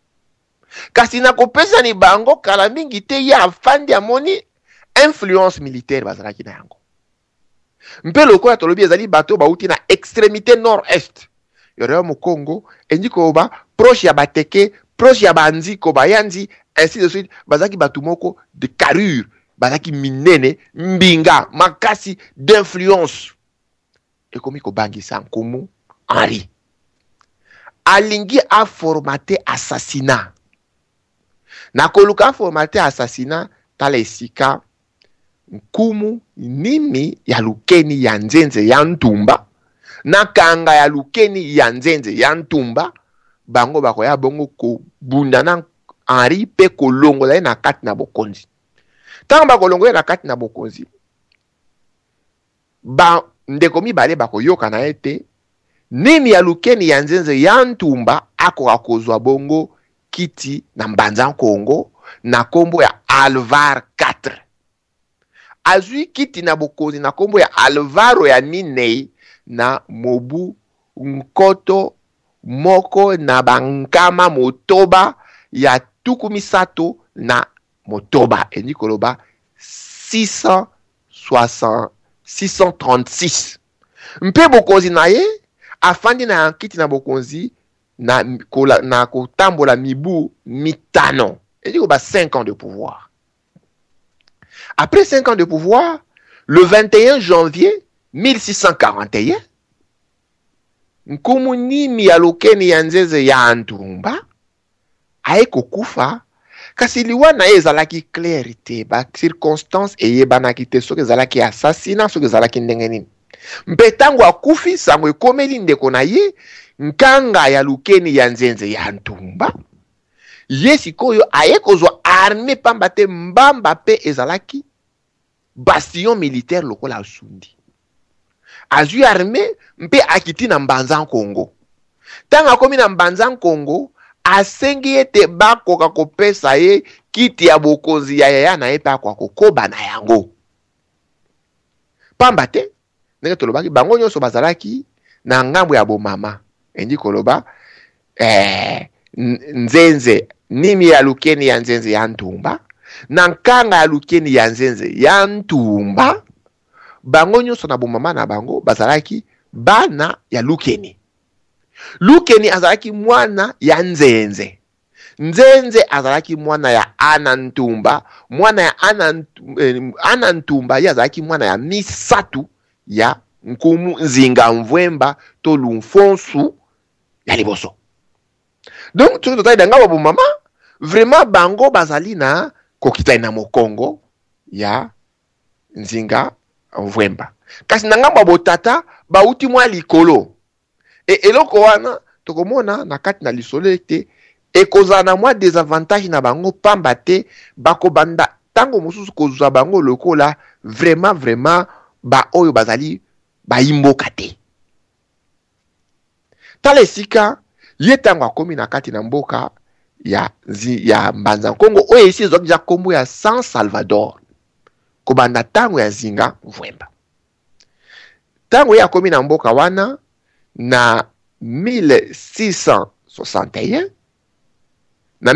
Kasi na kopesa ni bango kala mingi te ya afandi amoni influence militaire bazalaki na yango. Mpe lokola tolobi ezali bato bauti na extrémité nord-est. Yorewa mu Congo, endi koba proche ya Bateke, proche ya Banzi, Kobayandi, ainsi de suite, bazaki batu moko de carrure, bazaki minene, mbinga, makasi d'influence. Et komi ko bangisa Nkumu Henri. Alingi a formaté assassinat. Na koluka formaté assassinat, tala esika Nkumu nimi ya lukeni ya nzenze ya Ntumba, na kanga ya lukeni ya nzenze ya Ntumba, bango bakoya bongo ko bunda na Henri pe kolongola na kati na bokonzi. Tanga bakolongola na kati na bokonzi, ba ndeko mibale bakoyoka na ete nimi ya lukeni ya nzenze ya Ntumba akoka kozwa bongo kiti na Mbanza Kongo na kombo ya Alvar 4. Azui kiti na bokonzi na kombo ya Alvaro ya Minei na mobu nkoto moko na bankama motoba ya tuku misato na motoba. Eni koloba 636. Mpe bokonzi na ye afandi na kiti na bokonzi na kotambola mibu mitano. Eni koloba 5 ans de pouvoir. Après 5 ans de pouvoir, le 21 janvier 1641, Nkumu nimi ya lukeni ya nzenze ya Ntumba aeko kufa kasi liwa na ezalaki clarité ba circonstance eyebanaki te soki ezalaki assassinat soki ezalaki ndenge nini. Mpe tango akufi sango ekomeli ndeko na ye nkanga ya lukeni ya nzenze ya Ntumba, ye sikoyo ayekozwa armée pamba te mbamba pe ezalaki bastion militaire lokola asundi. Azui armée mpe akiti na Mbanza Kongo. Tanga komi na Mbanza Kongo, asengi ete bakoka kopesa ye kiti ya bokonzi ya yaya na ye pe akwa kokoba na yango. Pamba te, ndenge tolobaki, bango nyonso bazalaki na ngambo ya bomama. Endi koloba, nzenze, nimi ya lukeni ya nzenze ya Ntumba, na nkanga ya lukeni ya nzenze ya Ntumba, bango nyonso na bomama na bango bazalaki bana ya lukeni. Lukeni azalaki mwana ya nzenze. Nzenze azalaki mwana ya Ana Ntumba. Mwana ya Ana Ntumba ye azalaki mwana ya misatu ya Nkumu Nzinga Mvwemba to Lumfonsu ya liboso. Donc tout total danga ba bomama vraiment bango bazali na kokita na mokongo ya Nzinga Mvwemba. Kasi nanga botata bauti mwa likolo. Eloko wana tokomona na kati na lisolo ete ekozala na mwa désavantage na bango pamba te bako banda tango mosusu kozwa bango lokola vraiment ba oyo bazali ba imboka te. Tala esika ye tango akomi na kati na mboka ya Mbanza Kongo oyo esi ezwaki ja kombo ya San Salvador. Kobanda tango ya Nzinga Mvwemba. Tango ye akomi na mboka wana na 1661 na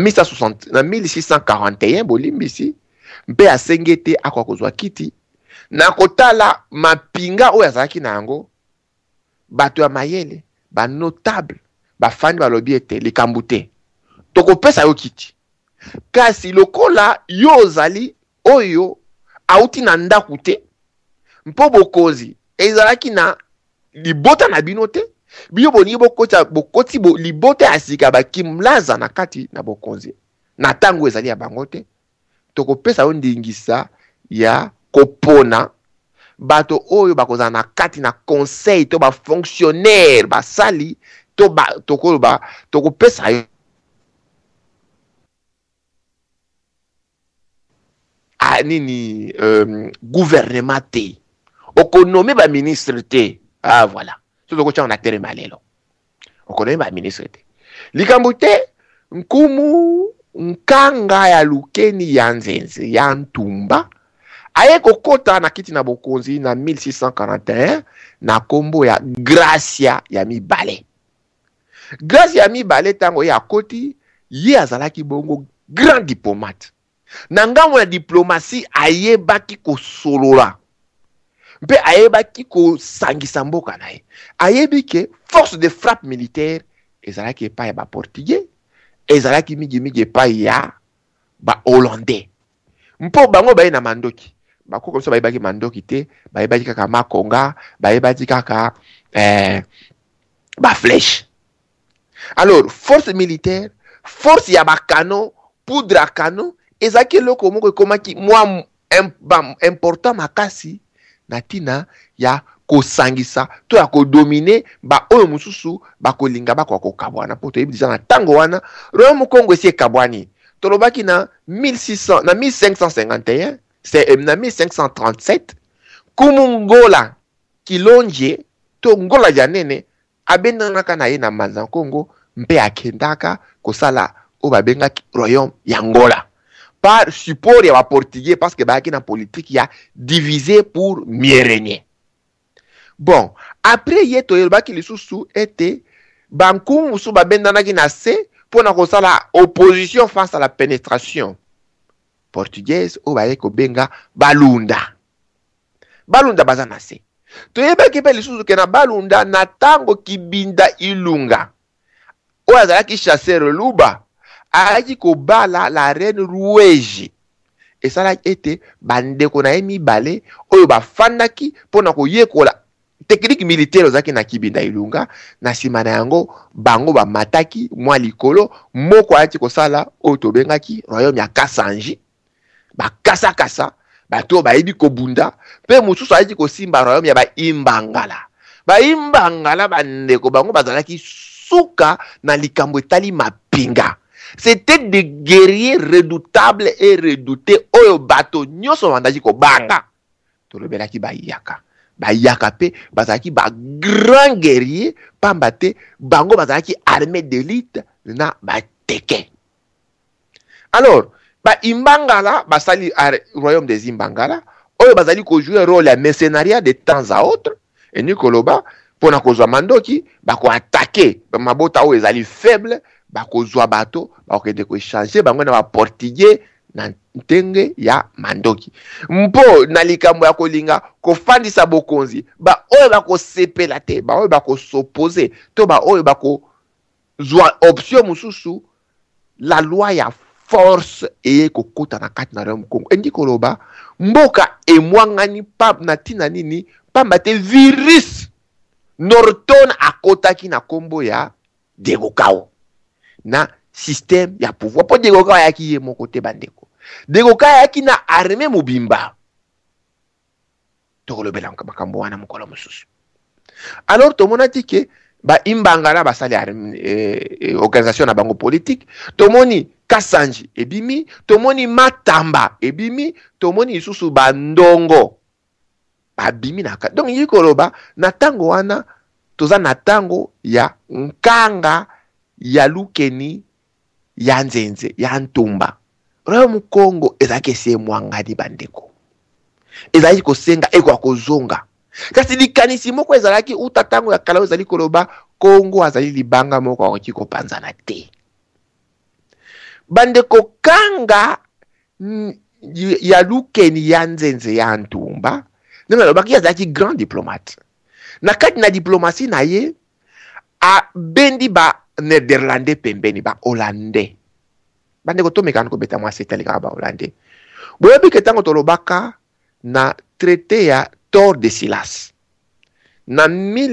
1641 bolimbisi mpe asengete akwa kozwa kiti na kotala mapinga oyo azalaki na yango bato ya mayele ba notable bafandi balobi ete likambo te tokopesa yo kiti kasi lokola yo ozali oyo auti na ndaku te mpo bokozi ezalaki na libota na bino te biyo boni bokoti libota ya sika bakimlaza na kati na bokonzi na tango ezali ya bango te tokopesa yo ndingisa ya kopona bato oyo bakozala na kati na conseil to ba fonctionnaire basali to tokopesa yo nini gouvernement te okonome ba ministre te. Ah voilà. Tout ce qu'on a terre malelo. On connaît ba ministre te. Likambo te Nkumu nkanga ya lukeni ya nzenze ya Ntumba aye kokota na kiti na bokonzi na 1641 na kombo ya Gracia ya mibale. Gracia ya mibale tango ya koti ye azalaki bongo grand diplomate. Na ngambo ya diplomatie aye baki kosolola. mpe ayebaki kosangisa mboka na ye. Ayebi ke force de frappe militaire ezalaki epai ya baportugais, ezalaki mingi epai ya bahollandais. Mpo bango baye na mandoki, bakoko biso bayebaki mandoki te, bayebaki kaka makonga, bayebaki kaka flèche. Alors force militaire, force ya bakano, poudre à canon, ezalaki eloko moko ekomaki mwa important makasi na tina ya kosangisa to ya kodomine ba oyo mususu bakolinga bakwa kokabwana. Po toyebi deja na tango wana Royaume Congo esi ekabwani tolobaki na 1600 na 1551 na 1537 Kumungola Kilonje to Ngola Janene abendanaka na ye na Manza Congo mpe akendaka kosala o babengaki Royaume ya Angola par support ya portugais parce que baki na politique ya diviser pour mieux régner. Bon, après ye to yelbaki lisusu ete bankumu musu babendanaki na se pona kosala opposition face à la pénétration portugaise o baye ko benga balunda baza na se. To yebaki pe lisusu ke na balunda na tango kibinda ilunga o azalaki chasseur luba ayaki kobala la reine Roueji. Et ça l'a été bandeko na mibale oyo bafandaki pona koyekola technique militaire ozaki na kibinda ilunga na sima na yango bango bamataki mwa likolo moko ayaki kosala oyo tobengaki royaume ya Kasanji bakasa bato bayebi kobunda pe mususu ayaki kosimba royaume ya baimbangala bandeko bango bazalaki suka na likambo etali mapinga. C'était des guerriers redoutables et redoutés oyo bato nyoso bandaki ko banga tolobelaki bayaka pe bazalaki ba grand guerrier pambate bango bazalaki armée d'élite na bateke. Alors imbangala basali royaume des imbangala oyo bazali ko jouer rôle ya mercenariat de temps à autre et nikoloba pona kozwa mandoki bako attaquer mabota oyo ezali faible bakozwa bato bakende ko changer bango na ba portugais na ntenge ya mandoki mpo na likambo ya kolinga kofandisa bokonzi ba oyo bako sepela te ba oyo bako s'opposer to ba oyo bako zwa option mususu la loi ya force eye kokota na kati na Royaume Congo endi koloba mboka emwangani pa na tina nini pamba te virus Norton akotaki na kombo ya Degokao na système ya pouvoir po Degokao yaki ye moko te bandeko Degokao yaki na armée mobimba to lobela makambo wana mokolo mususu. Alors to monati ke ba imbangala basali organisation na bango politique tomoni Kasanji ebimi tomoni Matamba ebimi tomoni isusu bandongo babimi naka. Donc yikoloba na tango wana toza na tango ya nkanga ya lukeni ya nzenze ya ntumba. Royaume Congo ezaki se mwangadi bandeko ezali kosenga eko kozonga kasi likanisi moko ezalaki utatango ya kala ezali koloba Congo azali libanga moko akoki kopanzana te bandeko kanga ya lukeni ya nzenze ya ntumba nena lobaki azalaki grand diplomate na kati na diplomatie na ye a bendi ba Néderlandais pembeni ba Hollandais bandeko tomekana ko beta mwasi talika ba Hollandais boyebi ke tango tolobaka na traité ya Tordesillas na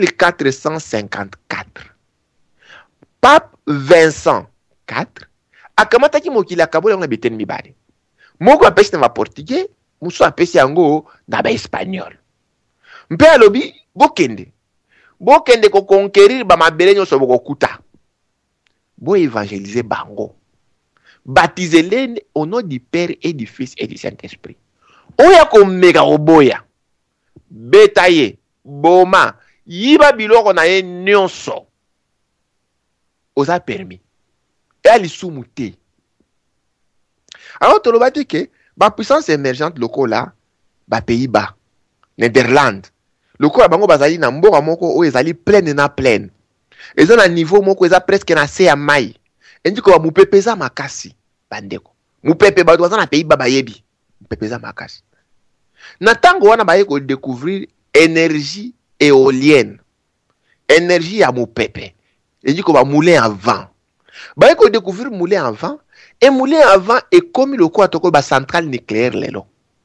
1454 Pape Vincent IV akamataki mokili akaboli na beteni mibale moko apesi na ba portugais muso apesi yango na ba espagnol mpe alobi bokende ko conquérir ba mabele nyonso bokokuta bo évangéliser bango baptiser les au nom du Père et du Fils et du Saint-Esprit. Oya ko mega oboya betaye boma yiba biloko na ye nyonso oza permis et ali sumuté. Alors tolobati ke ba puissance émergente loko la ba Pays-Bas Netherlands loko bango bazali na mboka moko o ezali pleine na pleine eza na niveau moko eza presque na se ya mai endiko ba mupepeza makasi bandeko mupepe ba doza na Pays-Bas bayebi mupepeza makasi na tango wana baye ko découvrir énergie éolienne, énergie à mopepe. Et dit qu'on va moulin à vent. Bah, qu'on découvre moulin à vent, et moulin à vent est comme le quoi toko ba centrale nucléaire lelo.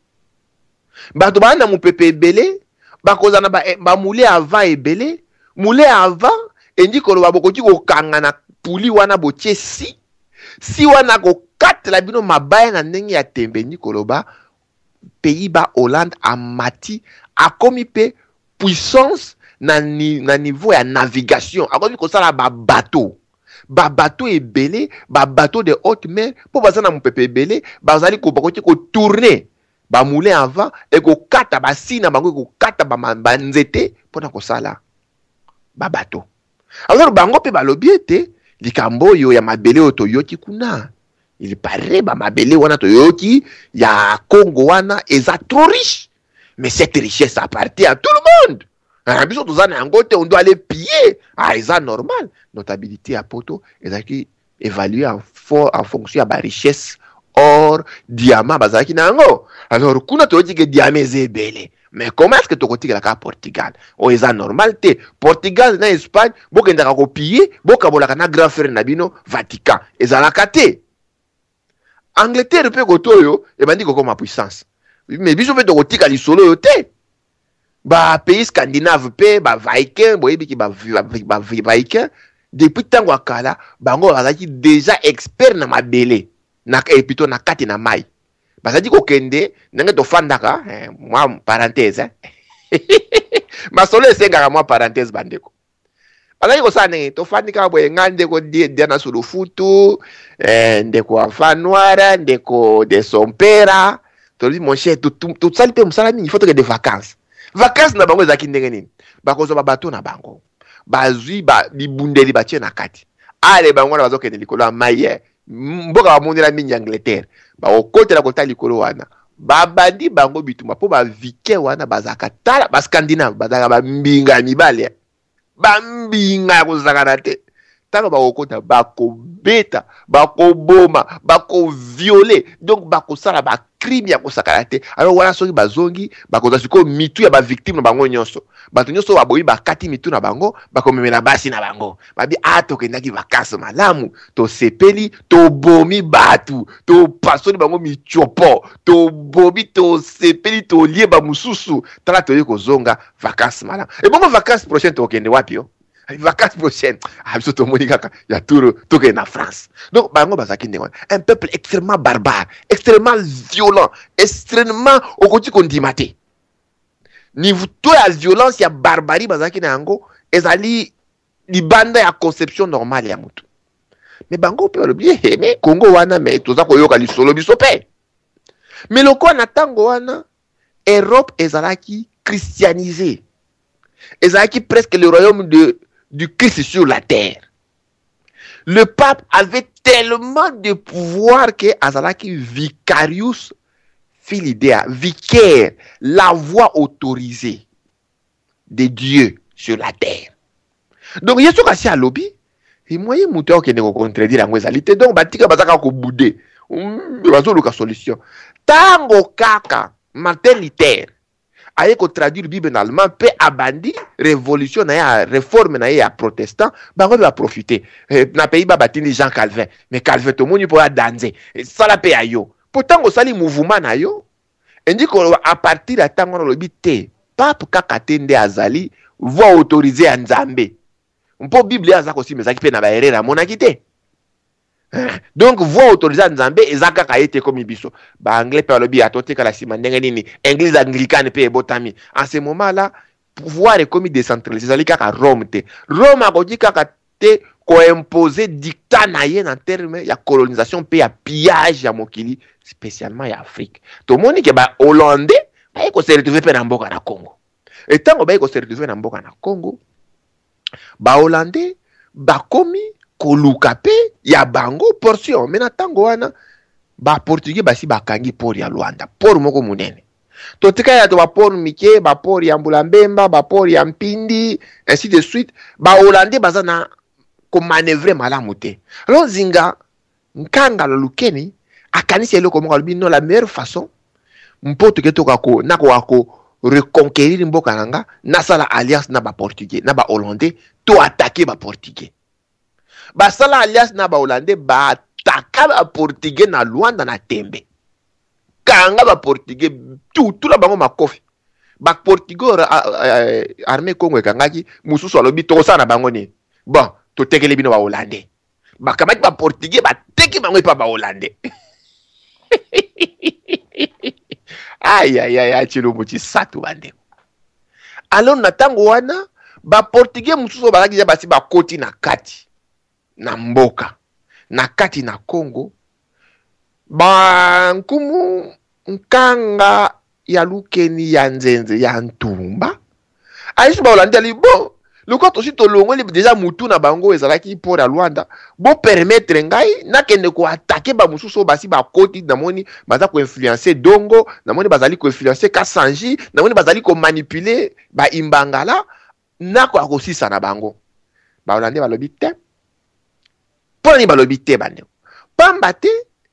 Bah, to ba na mopepe belé, bah, qu'on a ba moulin à vent et belé, moulin à vent, et dit qu'on va beaucoup dire qu'on kangana pouli wana botie si wana ko kat la bino mabaya na ndenge ya tembe ni koloba Pays-Bas Hollande a mati a komi pe puissance na niveau ya navigation a komi ko sala ba bateau et belé ba bateau de haute mer pour baza na mopepe belé bazali ko bakoti ko tourner ba moulin avant et ko kata ba sina bango ko kata ba nzete pona ko sala ba bateau alors bango pe balobi ete likambo yo ya mabele otoyoki kuna il paraît ba mabele wana toyoki ya Congo wana eza trop riche mais cette richesse appartient à tout le monde. Biso tozana yango te on doit aller piller. Ah eza normal notabilité à poto ezaki évalué en fonction ya ba richesse or diamant bazaki nango. Alors kuna toyoki ke diamant ezebele. Mais comment est-ce que tu continues à Portugal? Oh, c'est normal. Portugal, na Espagne, boka ndaka ko piller, boka bolaka na grand frère nabino Vatican. Et ça la kate. Angleterre pe ko toyo, e bandi ko comme puissance. Mais biso pe to kotika li solo yo te. Ba pays scandinave pe ba Viking, boyebi ki ba Viking depuis tango akala, bango bazaki déjà expert na mabele. Na plutôt na kati na mai. Parce que kokende nenge to fandaka moi parenthèse ma solo esenga moi parenthèse bandeko ala ko sane to fandika boye ngande ko dia na sulu futu ndeko afa noira ndeko de son père to dit mon cher tout ça pe musala il faut que des vacances na bango ezaki ndenge nini bakozo ba bato na bango bazui ba libundeli batie na kati ale bango na bazokende likolo maye mboka wa monde la mini Angleterre ba okotela kota likolo wana babandi bango bituma po ba vike wana bazaka tala ba Scandinave bazaka ba mbinga mibale ba mbinga kozaka te tala ba okota ba ko beta ba ko boma ba ko violer donc ba ko sala ba crime ya kosakala te alors wana soki bazongi ba ko zasiko mitu ya ba victime na bango nyonso bato nyonso baboyi bakati mitu na bango bakomemela basi na bango babi tokendaki vacances malamu tosepeli tobomi batu topasoli bango michopo tobomi tosepeli tolie bamususu tala toye kozonga vacances malamu ebongo vacances prochaine tokende wapi yo vacances prochaines biso tomoni kaka ya turo tokende na France donc bango bazaki ndenge un peuple extrêmement barbare extrêmement violent extrêmement okoti kondima te niveau ya violence ya barbarie bazaki na yango ezali libanda ya conception normale ya mutu mais bango pe balobi mais Congo wana mais toza koyoka lisolo biso pe mais loko na tango wana Europe ezalaki christianisé ezalaki presque le royaume du Christ sur la terre. Le pape avait tellement de pouvoir que azalaki vicarius Philidea, vicaire, la voix autorisée de Dieu sur la terre. Donc, il y a ce qui à lobby. Et moi, il y a un qui ne contredit la moisalité. Donc, batika bazaka ko boudé. Bazo luka solution. Tango kaka, Martin Luther, aye ko traduire Bible en allemand, pe abandi, révolution, réforme, ya protestant, bango va profiter. Na pays ba batini Jean Calvin. Mais Calvin, tout le monde peut danser. Ça la paye ayo. Pourtant, on sali mouvement na yo. On dit qu'à partir de temps, on a dit pape kakatende azali, voix autorisée en Nzambe. On peut Bible à ça aussi, mais ça qui fait na baere la monakité. Donc, voix autorisée en Nzambe, et ça a été comme ibiso. Ba anglais par le biais à tote la sima nini, église anglicane pe botami. En ce moment-là, pouvoir est comme décentralisé. Ça kaka Rome te. Rome a dit kakate ko imposer dictat naye en termes ya colonisation pe ya pillage ya mokili spécialement ya Afrique. Tout le monde qui ba hollandais ba ko se retrouver pe na mboka na Congo. Et tant ba ko se retrouver na mboka na Congo, ba hollandais ba komi koluka pe ya bango portion. Mais na tango wana ba portugais ba si ba kangi port ya Luanda, port moko munene. Totika ya to ba port mike, ba port ya Mbulambemba, ba port ya Mpindi, ainsi de suite. Ba hollandais baza na ko manœuvrer malamu te. Alors zinga nkanga lolukeni akanisi eloko moko lobi non la meilleure façon mpoto ke toka ko nako wako reconquérir mboka nanga nasala alliance na ba portugais na ba hollandais to attaquer ba portugais basala alliance na ba hollandais ba attaquer ba portugais na Luanda na Tembe kanga ba portugais tout la bango makofi ba portugais armée Congo kangaki mususu alobi to sana bango ni bon to tekele bino ba hollandais ba kamaki ba portugais ba teki bango pa ba hollandais aïe chilombo chisatu bande alors na tango wana ba portugais mususu bazaki ya basi ba koti na kati na mboka na kati na Congo ba nkumu nkanga ya lukeni ya nzenze ya ntumba aisu ba hollandais li bon loko to sito longo li déjà mutu na bango ezalaki pour la Luanda bo permettre ngai na kende ko attaquer ba mususu basi ba koti na moni baza ko influencer dongo na moni bazali ko influencer Kasanji na moni bazali ko manipuler ba imbangala na ko akosisa na bango ba hollandais balobi te poni balobi te bande pamba te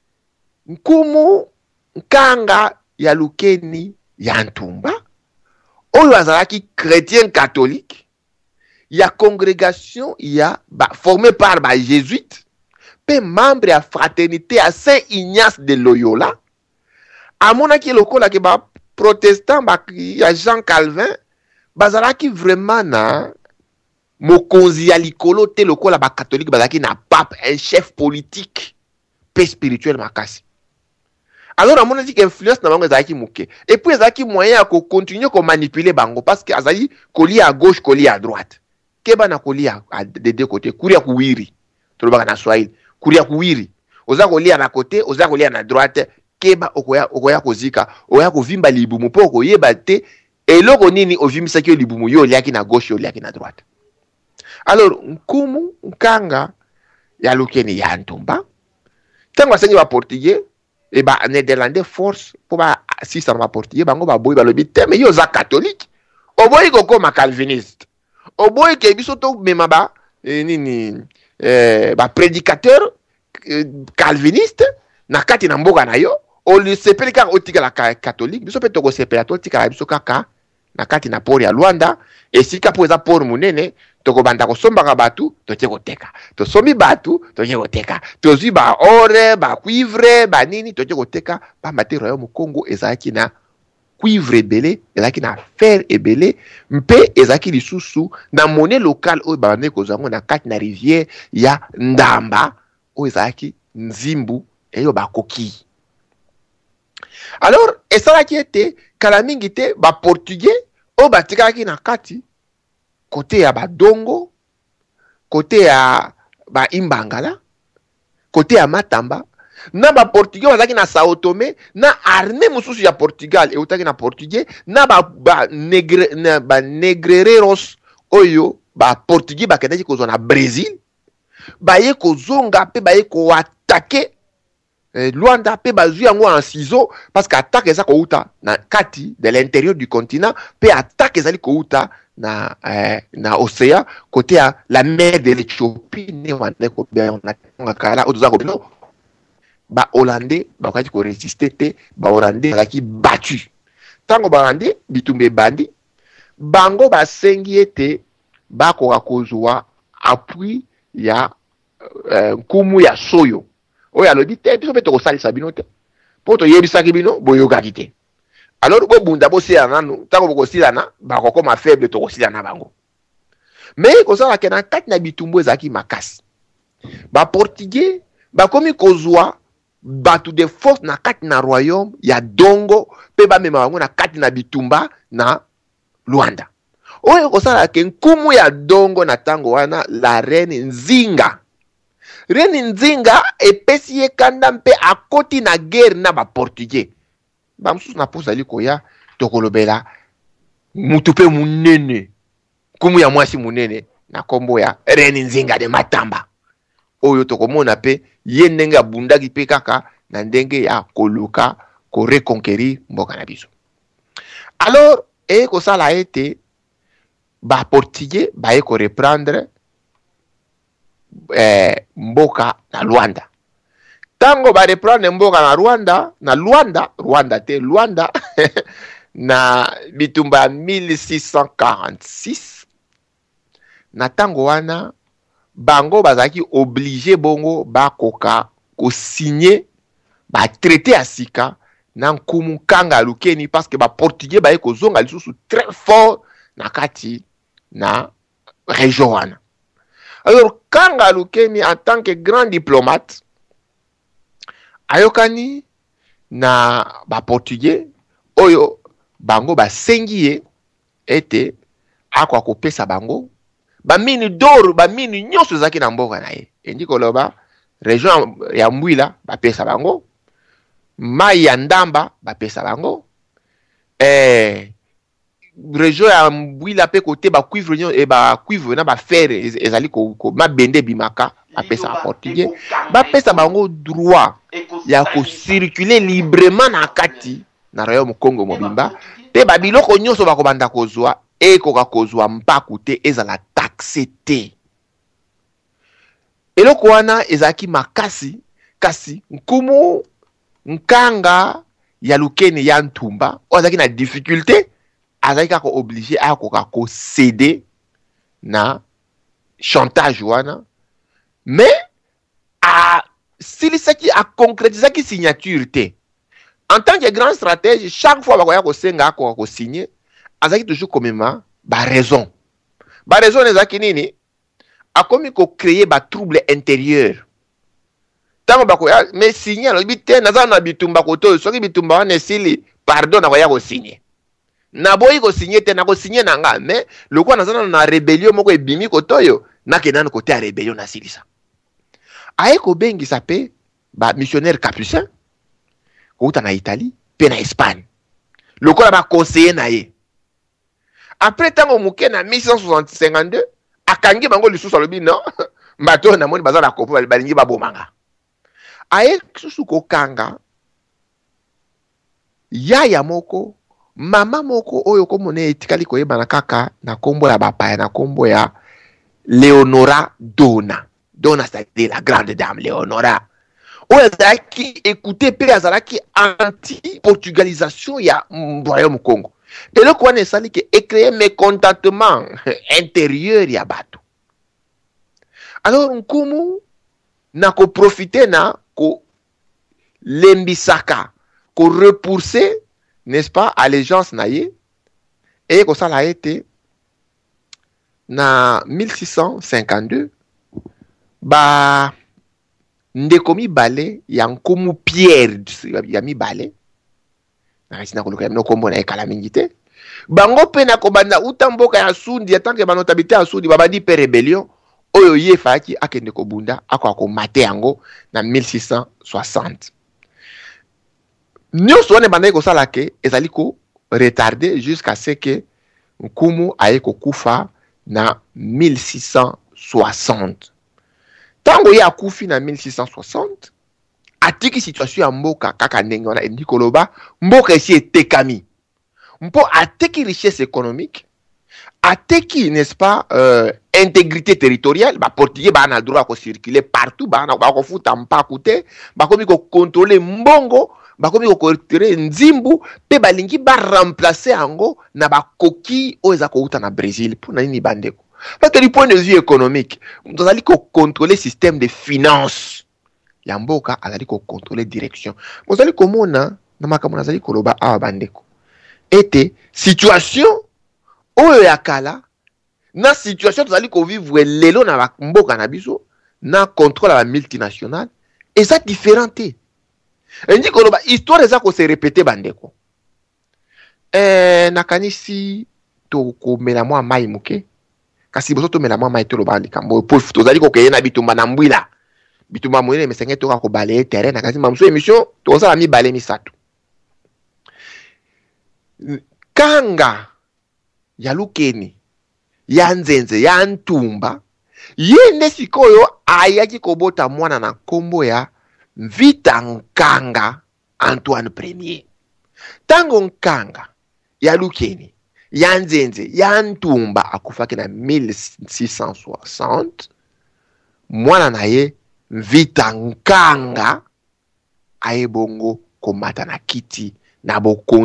nkumu nkanga ya lukeni ya ntumba oyo azalaki chrétien catholique ya congrégation ya formé par ba jésuites pe membre ya fraternité à Saint Ignace de Loyola amonaki lokola ke ba protestant ba ya Jean Calvin bazalaki vraiment na mokonzi ya likolo te lokola ba catholique bazalaki na pape un chef politique pe spirituel makasi. Alors amonaki ke influence na bango ezalaki muke et puis ezalaki moyen ya ko continuer ko manipuler bango parce que azali koli à gauche koli à droite keba na kolia de deux côtés kuria kuwiri tolobaka na Swahili kuria kuwiri oza kolia na côté oza kolia na droite keba okoya kozika oya kovimba libumu po koyeba te eloko nini ovimisaki yo libumu yo liaki na gauche yo liaki na droite. Alors nkumu nkanga ya lukeni ya ntumba tango asengi ba portugais et ba néerlandais force po ba assistant ba portugais bango ba boyi balobi te mais yo za catholique oboyi kokoma calviniste oboye ke biso to mema ba nini ba prédicateur calviniste na kati na mboka na yo o li sepeli kaka otika la catholique biso pe to ko sepela to tika biso kaka na kati na pori ya Luanda esika po eza pori munene to ko banda ko somba ka batu to tie ko teka to sombi batu to tie ko teka to zi ba ore ba cuivre ba nini to tie ko teka ba matero ya mu Congo ezaki na cuivre ebele ezaki na fer ebele mpe ezaki lisusu na monnaie locale oyo bande kozango na kati na rivière ya Ndamba oyo ezalaki nzimbu eyo bakoki. Alors esalaki ete kala mingi te ba portugais oyo batikaki na kati kote ya badongo kote ya ba imbangala kote ya Matamba na ba portugais bazaki na Sao Tomé na armée mususu ya Portugal eutaki na portugais na ba negreros oyo ba portugais bakendaki kozwa na Brésil baye kozonga pe baye ko attaquer Luanda pe bazui yango en ciseau parce que attaque eza kouta na kati de l'intérieur du continent pe attaque ezali kouta na océan côté à la mer de l'Éthiopie ne wande ko bien na kala oza ko bino ba hollandais ba kati ko résister te ba hollandais la ki battu tango ba hollandais bitumbe bandi bango ba sengi ete ba ko akozwa appui ya nkumu ya soyo oyo alobi te biso mpe tokosalisa bino te mpo toyebisaki bino boyokaki te. Alors bobunda bosila nanu ntango bokosilana bakokoma faible tokosilana bango me kosalaka na kati na bitumbu ezalaki makasi baportugais bakomi kozwa batu de force na kati na royaume ya dongo mpe bamema bango na kati na bitumba na Luanda oyo kosalaka nkumu ya dongo na ntango wana la reine Nzinga. Reine Nzinga epesi ye kanda mpe akoti na guerre na ba portugais bamususu na posa liko ya tokolobela mutu mpe munene kumu ya mwasi munene na kombo ya Reine Nzinga de Matamba oyo tokomona mpe ye ndenge abundaki mpe kaka na ndenge ya koluka ko reconquérir mboka na biso. Alors kosala ete ba portugais baye ko reprendre mboka na Luanda. Tango ba reprendre mboka na Luanda Rwanda te Luanda na bitumba 1646 na tango wana bango bazaki obligé bongo bakoka ko signer ba traité à sika na nkumu Kanga Lukeni parce que ba portugais ba ko zonga lisusu très fort na kati na région wana. Alors Kanga Lukeni en tant que grand diplomate ayokani na ba portugais oyo bango ba sengiye ete akwa kopesa bango ba mini d'or ba mini nyonso zaki na mboka na ye endi koloba région ya Mbwila ba pesa bango mai ya Ndamba ba pesa bango région ya Mbwila pe côté ba cuivre et ba cuivre na ba fer ezali ko mabende bimaka ba pesa ba portugais ba pesa bango droit ya ko circuler librement na kati na royaume Congo mobimba pe ba biloko nyonso ba ko banda kozwa e koka kozwa mpaku te ezala taxe te. Eloko wana ezaki makasi kasi nkumu Nkanga ya Lukeni ya Ntumba ozaki na difficulté azaki kako obligé akoka ko céder na chantage wana mais a silisaki a concrétisaki signature te. En tant que grand stratège, chaque fois bakoya ko senga akoka ko signer azaki toujours komema ba raison. Ba raison ezaki nini? Akomi ko créer ba trouble intérieur. Tango bakoya mais signer alobi te naza na bitumba koto soki bitumba wana esili pardon nakoya ko signer. Na boyi ko signer te na ko signer nanga mais lokwa naza na rébellion moko ebimi kotoyo na kenana kote ya rébellion na silisa. Aye ko bengi sape ba missionnaire capucin kouta na Italie pe na Espagne. Lokola ba conseiller na ye. Après tango muke na 1652 akangi bango lisusu alobi non mbato na moni bazala kopo balingi babomanga. Aye susu ko kanga yaya moko mama moko oyo komone etikali koyeba kaka na kombo ya bapaya na kombo ya Leonora Dona. Dona c'est la grande dame Leonora. Oyo azalaki écouter pe azalaki anti-portugalisation ya royaume Congo. Et le quoi n'est que créer mécontentement intérieur ya bato. Alors nkumu na ko profiter na ko lembisaka ko repousser n'est-ce pas allégeance na ye et ko ça l'a été na 1652 ba ndeko mibale ya nkumu Pierre ya mibale na sina koluka no kombo na ekala mingi te bango pe na kobanda utamboka ya sundi atanke banotabité ya sundi babandi pe rébellion oyo ye faki akende kobunda ako mate yango na 1660 nyonso wana banda ko sala ke ezali ko retardé jusqu'à ce que nkumu aye ko kufa na 1660 tango ya kufi na 1660 atiki situation ya mboka kaka ndenge wana endi koloba mboka esi etekami mpo ateki richesse économique ateki n'est-ce pas intégrité territoriale ba portugais ba na droit ko circuler partout ba na ko futa mpaku te ba komi ko contrôler mbongo ba komi ko contrôler nzimbu pe balingi ba remplacer ango na ba koki oza ko uta na Brésil pour nini bandeko parce que du point de vue économique nous allons contrôler le système de finances ya mboka azali ko contrôler direction mozali komona na makambo nazali koloba awa bandeko ete situation oyo ya kala na situation tozali ko vivre lelo na mboka na biso na contrôle la multinationale et ça différenté endi koloba histoire eza ko se répéter bandeko nakanisi to komela mwa mai muke kasi bozo to mela mwa mai to loba likambo po tozali ko keye na bitumba na Mbwila bitumba mwene mesenge toka ko balayer terrain na kasi mamso émission to sala mi balé misato Kanga ya Lukeni ya Nzenze ya Ntumba yende sikoyo ayaki kobota mwana na kombo ya Mvita Nkanga Antoine Premier. Tango Nkanga ya Lukeni ya Nzenze ya Ntumba akufaki na 1660 mwana na ye Mvita Nkanga aye bongo komata na kiti na bokonzi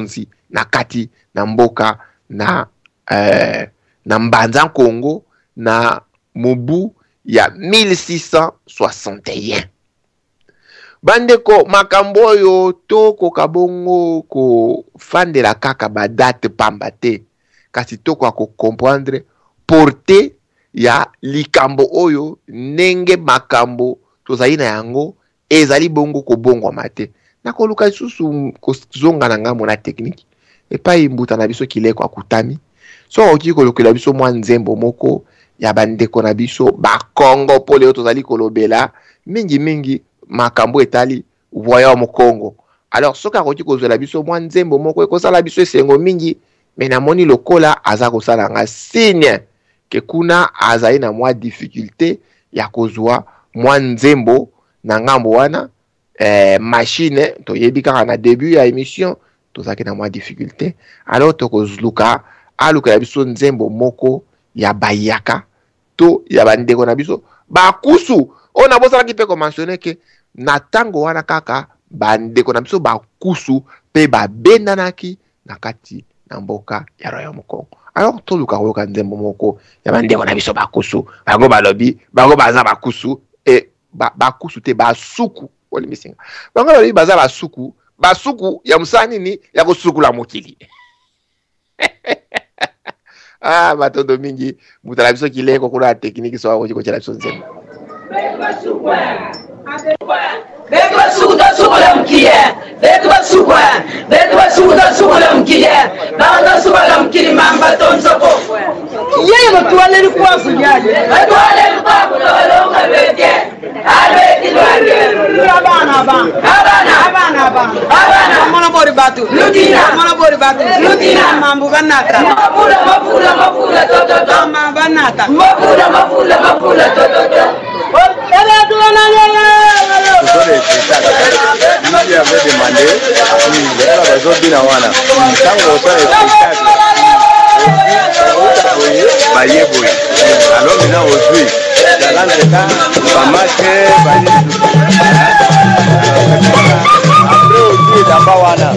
na kati na mboka na Mbanza Congo na mobu ya 1661. Bandeko makambo oyo to ko kabongo ko fandela kaka ba date pamba te kasi to ko comprendre portée ya likambo oyo nenge makambo tozali na yango ezali bongo ko bongo mate na ko luka susu ko zonga na ngambo na technique e pa imbuta na biso kileko akutami so oki ko lokela biso mwa nzembo moko ya bandeko na biso ba Congo pole oyo tozali kolobela mingi makambo etali voyant mo Congo. Alors soka koki kozela biso mwa nzembo moko ekosala biso esengo mingi mais na moni lokola aza kosala nga signe ke kuna azali na mwa difficulté ya kozwa mwa nzembo na ngambo wana machine to yebi kaka na début ya émission tozaki na mwa difficulté alors to kozluka aluka ya biso nzembo moko ya bayaka to ya bandeko na biso bakusu ona bosala ki pe ko mentionner ke na tango wana kaka bandeko na biso bakusu pe babendanaki na kati na mboka ya Royaume Congo. Alors to luka koyoka nzembo moko ya bandeko na biso bakusu bango balobi bango baza bakusu e bakusu te basuku wali misinga bango balobi baza basuku ya musani ni ya kosukula mokili. Ah batondo mingi mutala biso kileko kuna technique so ko chela biso nzembo. Bekwa sukula mkiye, bekwa sukula mkiye, banga sukula mkili mamba tonsoko. Yeye mtuale ni kwa kunyaje. Mtuale ni kwa kulonga bete. Albeti lwange. Abana. Mwana bori batu. Lutina. Mambu banata. Mafula toto. Banata. Mafula toto. Il avait demandé alors maintenant aujourd'hui dans l'entretien après aujourd'hui d'Ambawana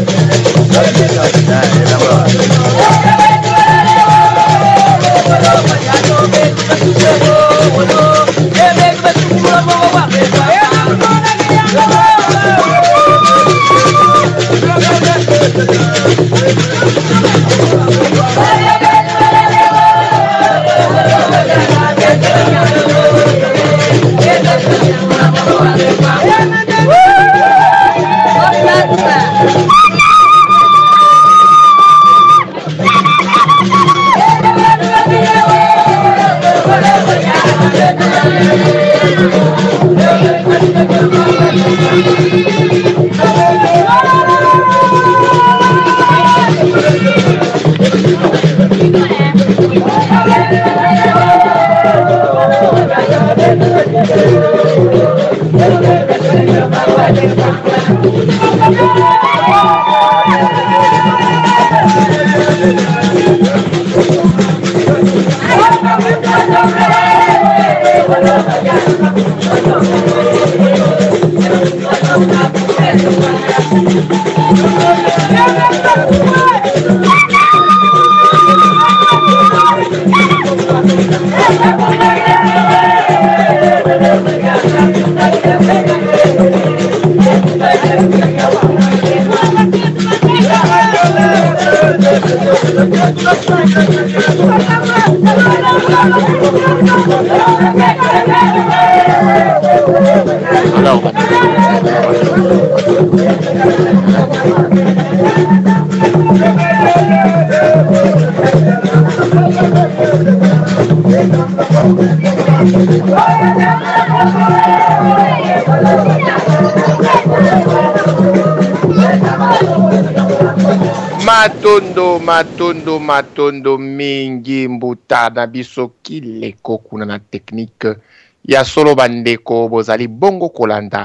Matondo mingi mbuta na biso kileko kuna na technique ya solo bandeko bozali bongo kolanda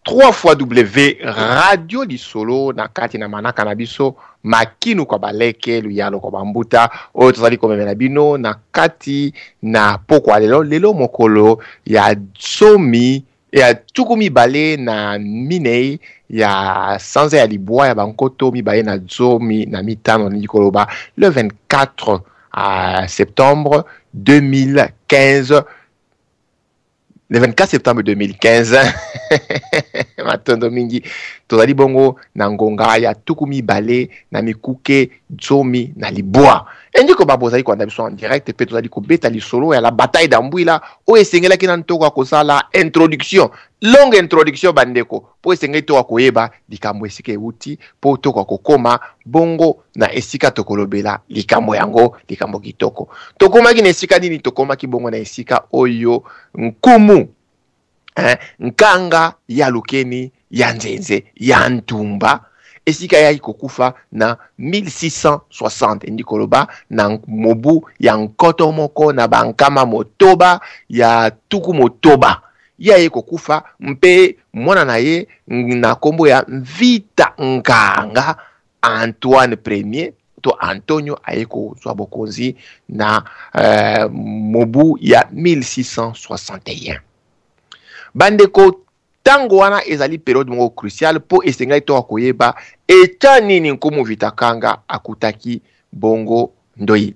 3 radio li solo na kati na manaka na biso makinu kwa baleke luyalo kwa bambuta oyo tozali komemela bino na kati na pokwa lelo mokolo ya zomi ya tuku mibale na minei ya sanza ya libwa ya bankoto mibale na zomi na mitano ni koloba le 24 septembre 2015. Le 24 septembre 2015, matondo mingi, tozali bongo na ngonga ya tuku mibale na mikuke zomi na libwa. Endi ko babozali ko ndabiso en direct pe tozali ko beta lisolo ya la bataille d'Ambwila o esengela ki nan toko akosala introduction. Longue introduction bandeko po esengeli to akoyeba likambo esika euti po toko akokoma bongo na esika tokolobela likambo yango likambo kitoko. Tokoma ki na esika nini tokoma ki bongo na esika oyo nkumu nkanga ya lukeni ya nzenze ya ntumba esika ya ikokufa na 1660 ndi koloba na mobu ya nkoto moko na bankama motoba ya tuku motoba ya ikokufa mpe mwana na ye na kombo ya Vita Nkanga Antoine Premier to Antonio ayeko zwa bokonzi na mobu ya 1661. Bandeko tango wana ezali periode moko crucial po esengai to akoyeba eta nini nkumu Vita Nkanga akutaki bongo ndoi.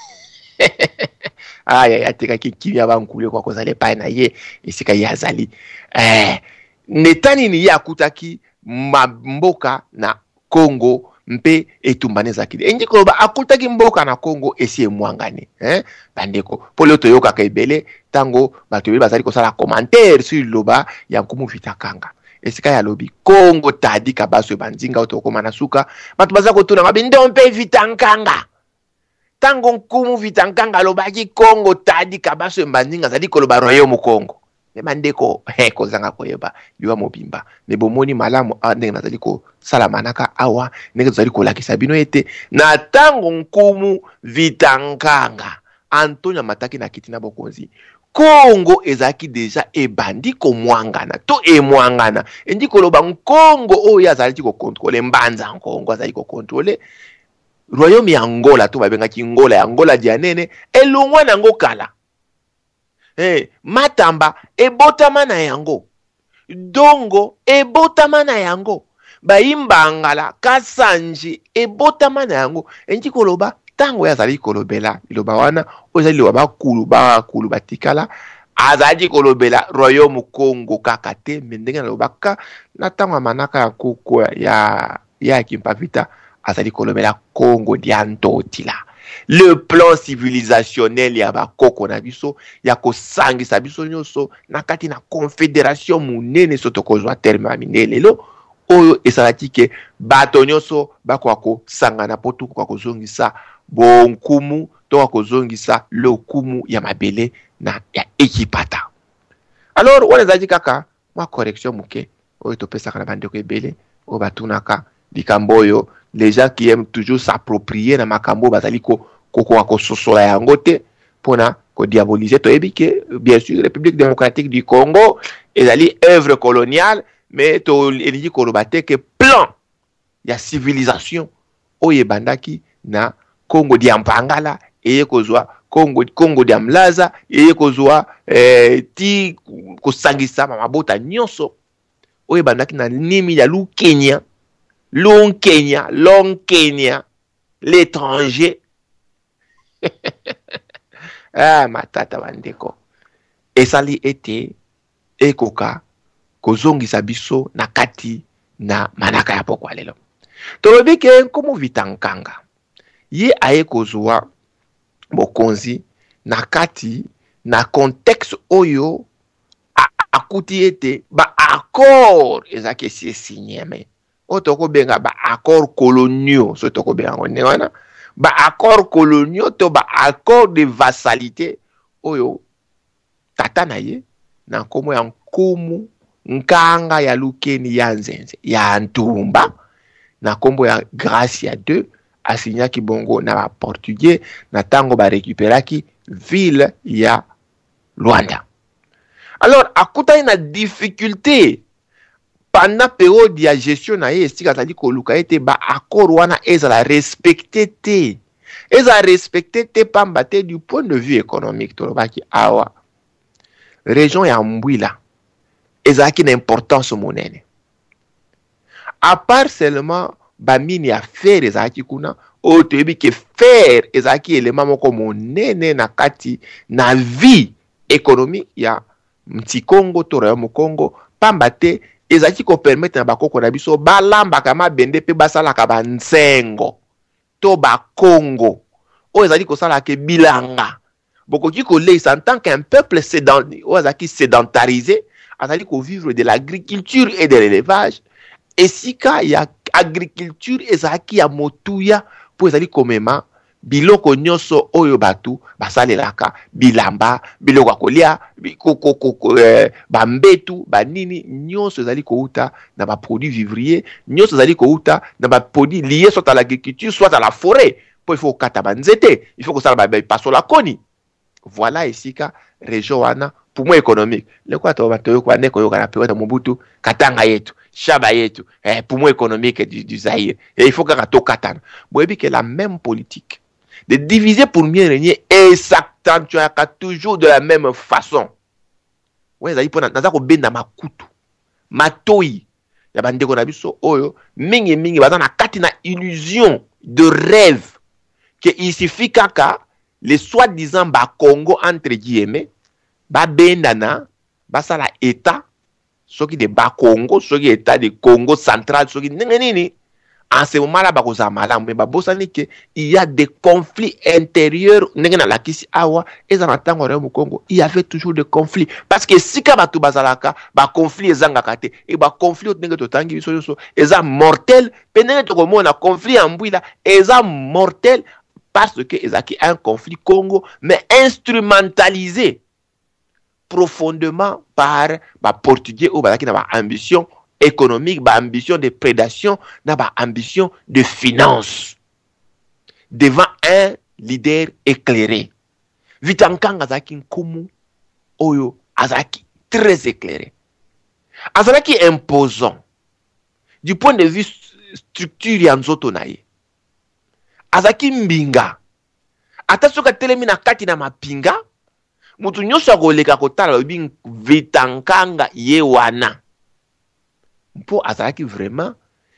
Aya atekaki kimia bankule kwa kozale pa na ye esika ye azali. Neta nini ye akutaki mboka na Congo mpe etumbaneza kili. Enji koloba akutaki mboka na Congo esi emwangane. Bandeko pole toyoka ka ebele tango bato bazali kosala commentaire sur loba ya nkumu Vita Nkanga. Esika ya lobi Congo tadi kabaso banzinga otokoma na suka bato baza kotuna mabindo mpe Vita Nkanga. Tango nkumu Vita Nkanga lobaki Congo tadi kabaso banzinga zali koloba royaume Congo. Bandeko kozanga koyeba liwa mobimba me bomoni malamu ndenge nazali ko sala manaka awa ndenge tozali kolakisa bino ete na tango nkumu Vita Nkanga Antonio mataki na kiti na bokonzi Congo ezaki deja ebandi ko mwangana to emwangana endi koloba Congo oyo azali ko contrôler mbanza Congo azali ko contrôler royaume ya Angola to babengaki Angola ya Angola dianene elongwa na ngokala. Matamba ebotama na yango Dongo ebotama na yango Baimbangala Kasanji ebotama na yango enji koloba tango ya zali kolobela iloba wana ozali loba bakulu batikala azali kolobela royaume Congo kakate mendenge na lobaka na tango manaka ya koko ya Kimpavita azali kolobela Congo diantotila. Le plan civilisationnel ya bakoko na biso ya kosangisa biso nyonso na kati na confédération munene soto kozwa terme ya minelelo oyo esalaki ke bato nyonso bakwa kosangana po tuku kwa kozongisa bonkumu to kwa kozongisa lokumu ya mabele na ya ekipata. Alors wana ezali kaka ma correction muke oyo topesaka na bandeko ebele oyo batunaka likambo oyo les gens qui aiment toujours s'approprier na makambo bazali ko sosola yango te pona ko diaboliser to ebike bien sûr République démocratique du Congo ezali œuvre coloniale mais to elingi koloba te ke plan ya civilisation oyo bandaki na Congo dia Mpangala eye kozwa Congo dia Mlaza eye kozwa ti kosangisa mabota nyonso oyo bandaki na nimi ya Kenya. Long Kenya, l'étranger. Matata bandeko. Esali ete ekoka kozongisa biso na kati na manaka ya pokwa lelo. Tolobi ke nkumu Vita Nkanga ye aye kozwa bokonzi na kati na contexte oyo akuti ete ba accord ezaki signé me otoko benga ba accords coloniaux so toko benga ngone wana ba accords coloniaux to ba accords de vassalité oyo tata na ye na nkomo ya nkumu Nkanga ya lukeni ya nzenze ya ntumba na kombo ya Gracia 2 asinyaki bongo na ba portugais na tango ba récupéraki ville ya Luanda. Alors akuta na difficulté pendant période ya gestion na ye estika zali koluka ete ba accord wana ezala respecté te. Ezala respecté te pamba te du point de vue économique tolobaki awa. Région ya Mbwila ezalaki na importance monene. À part seulement bamini ya fer ezalaki kuna, oyo toyebi ke fer ezalaki élément moko monene na kati na vie économique ya Mti-Congo to Royaume Congo, pamba te ezalaki ko permettre na bakoko na biso balambaka mabende pe basalaka banzengo to bakongo oyo ezali kosalaka bilanga. Bokoki koleisa en tant qu'un peuple sédentarisé, azali ko vivre de l'agriculture et de l'élevage. Et si ka ya agriculture ezalaki ya motuya po ezali komema biloko nyonso oyo batu basalelaka, bilamba, biloko ya kolia, bambetu, banini, nyonso ezali kouta na ba produits vivriers, nyonso ezali kouta na ba produits liés soit à l'agriculture, soit à la forêt. Po il faut kata banzete, il faut que ça ba pasola koni. Voilà ici ka région wana pour moi économique. Le quoi to batoyo kwa neko yo kana période Mobutu katanga yetu, shaba yetu, pour moi économique du Zaïre. Et il faut que to katana. Boyebi que la même politique de diviser pour mieux régner et s'accentuera toujours de la même façon. Ouais, ça y pona naza ko benda makutu. Matoi ya bandeko na biso oyo mingi baza na kati na illusion de rêve que il suffit kaka les soi-disant ba Congo entre guillemets ba bendana basala état soki de ba Congo, soki état de Congo central, soki nini. En ce moment-là, il y a des conflits intérieurs. Il y avait toujours des conflits. Parce que si il y a des conflits, il y a des conflits mortels. Conflit mortel parce que il y a un conflit Congo, mais instrumentalisé profondément par les Portugais ou par ambition économique, ba ambition de prédation, ba ambition de finance. Devant un leader éclairé. Vitankanga azaki nkumu oyo azaki très éclairé. Azaki imposant. Du point de vue structure ya nzoto na ye. Azaki mbinga. Ata soka telemi na kati na mapinga, mutu nyonso akoleka kotala lobi Vitankanga ye wana. Pour azalaki vraiment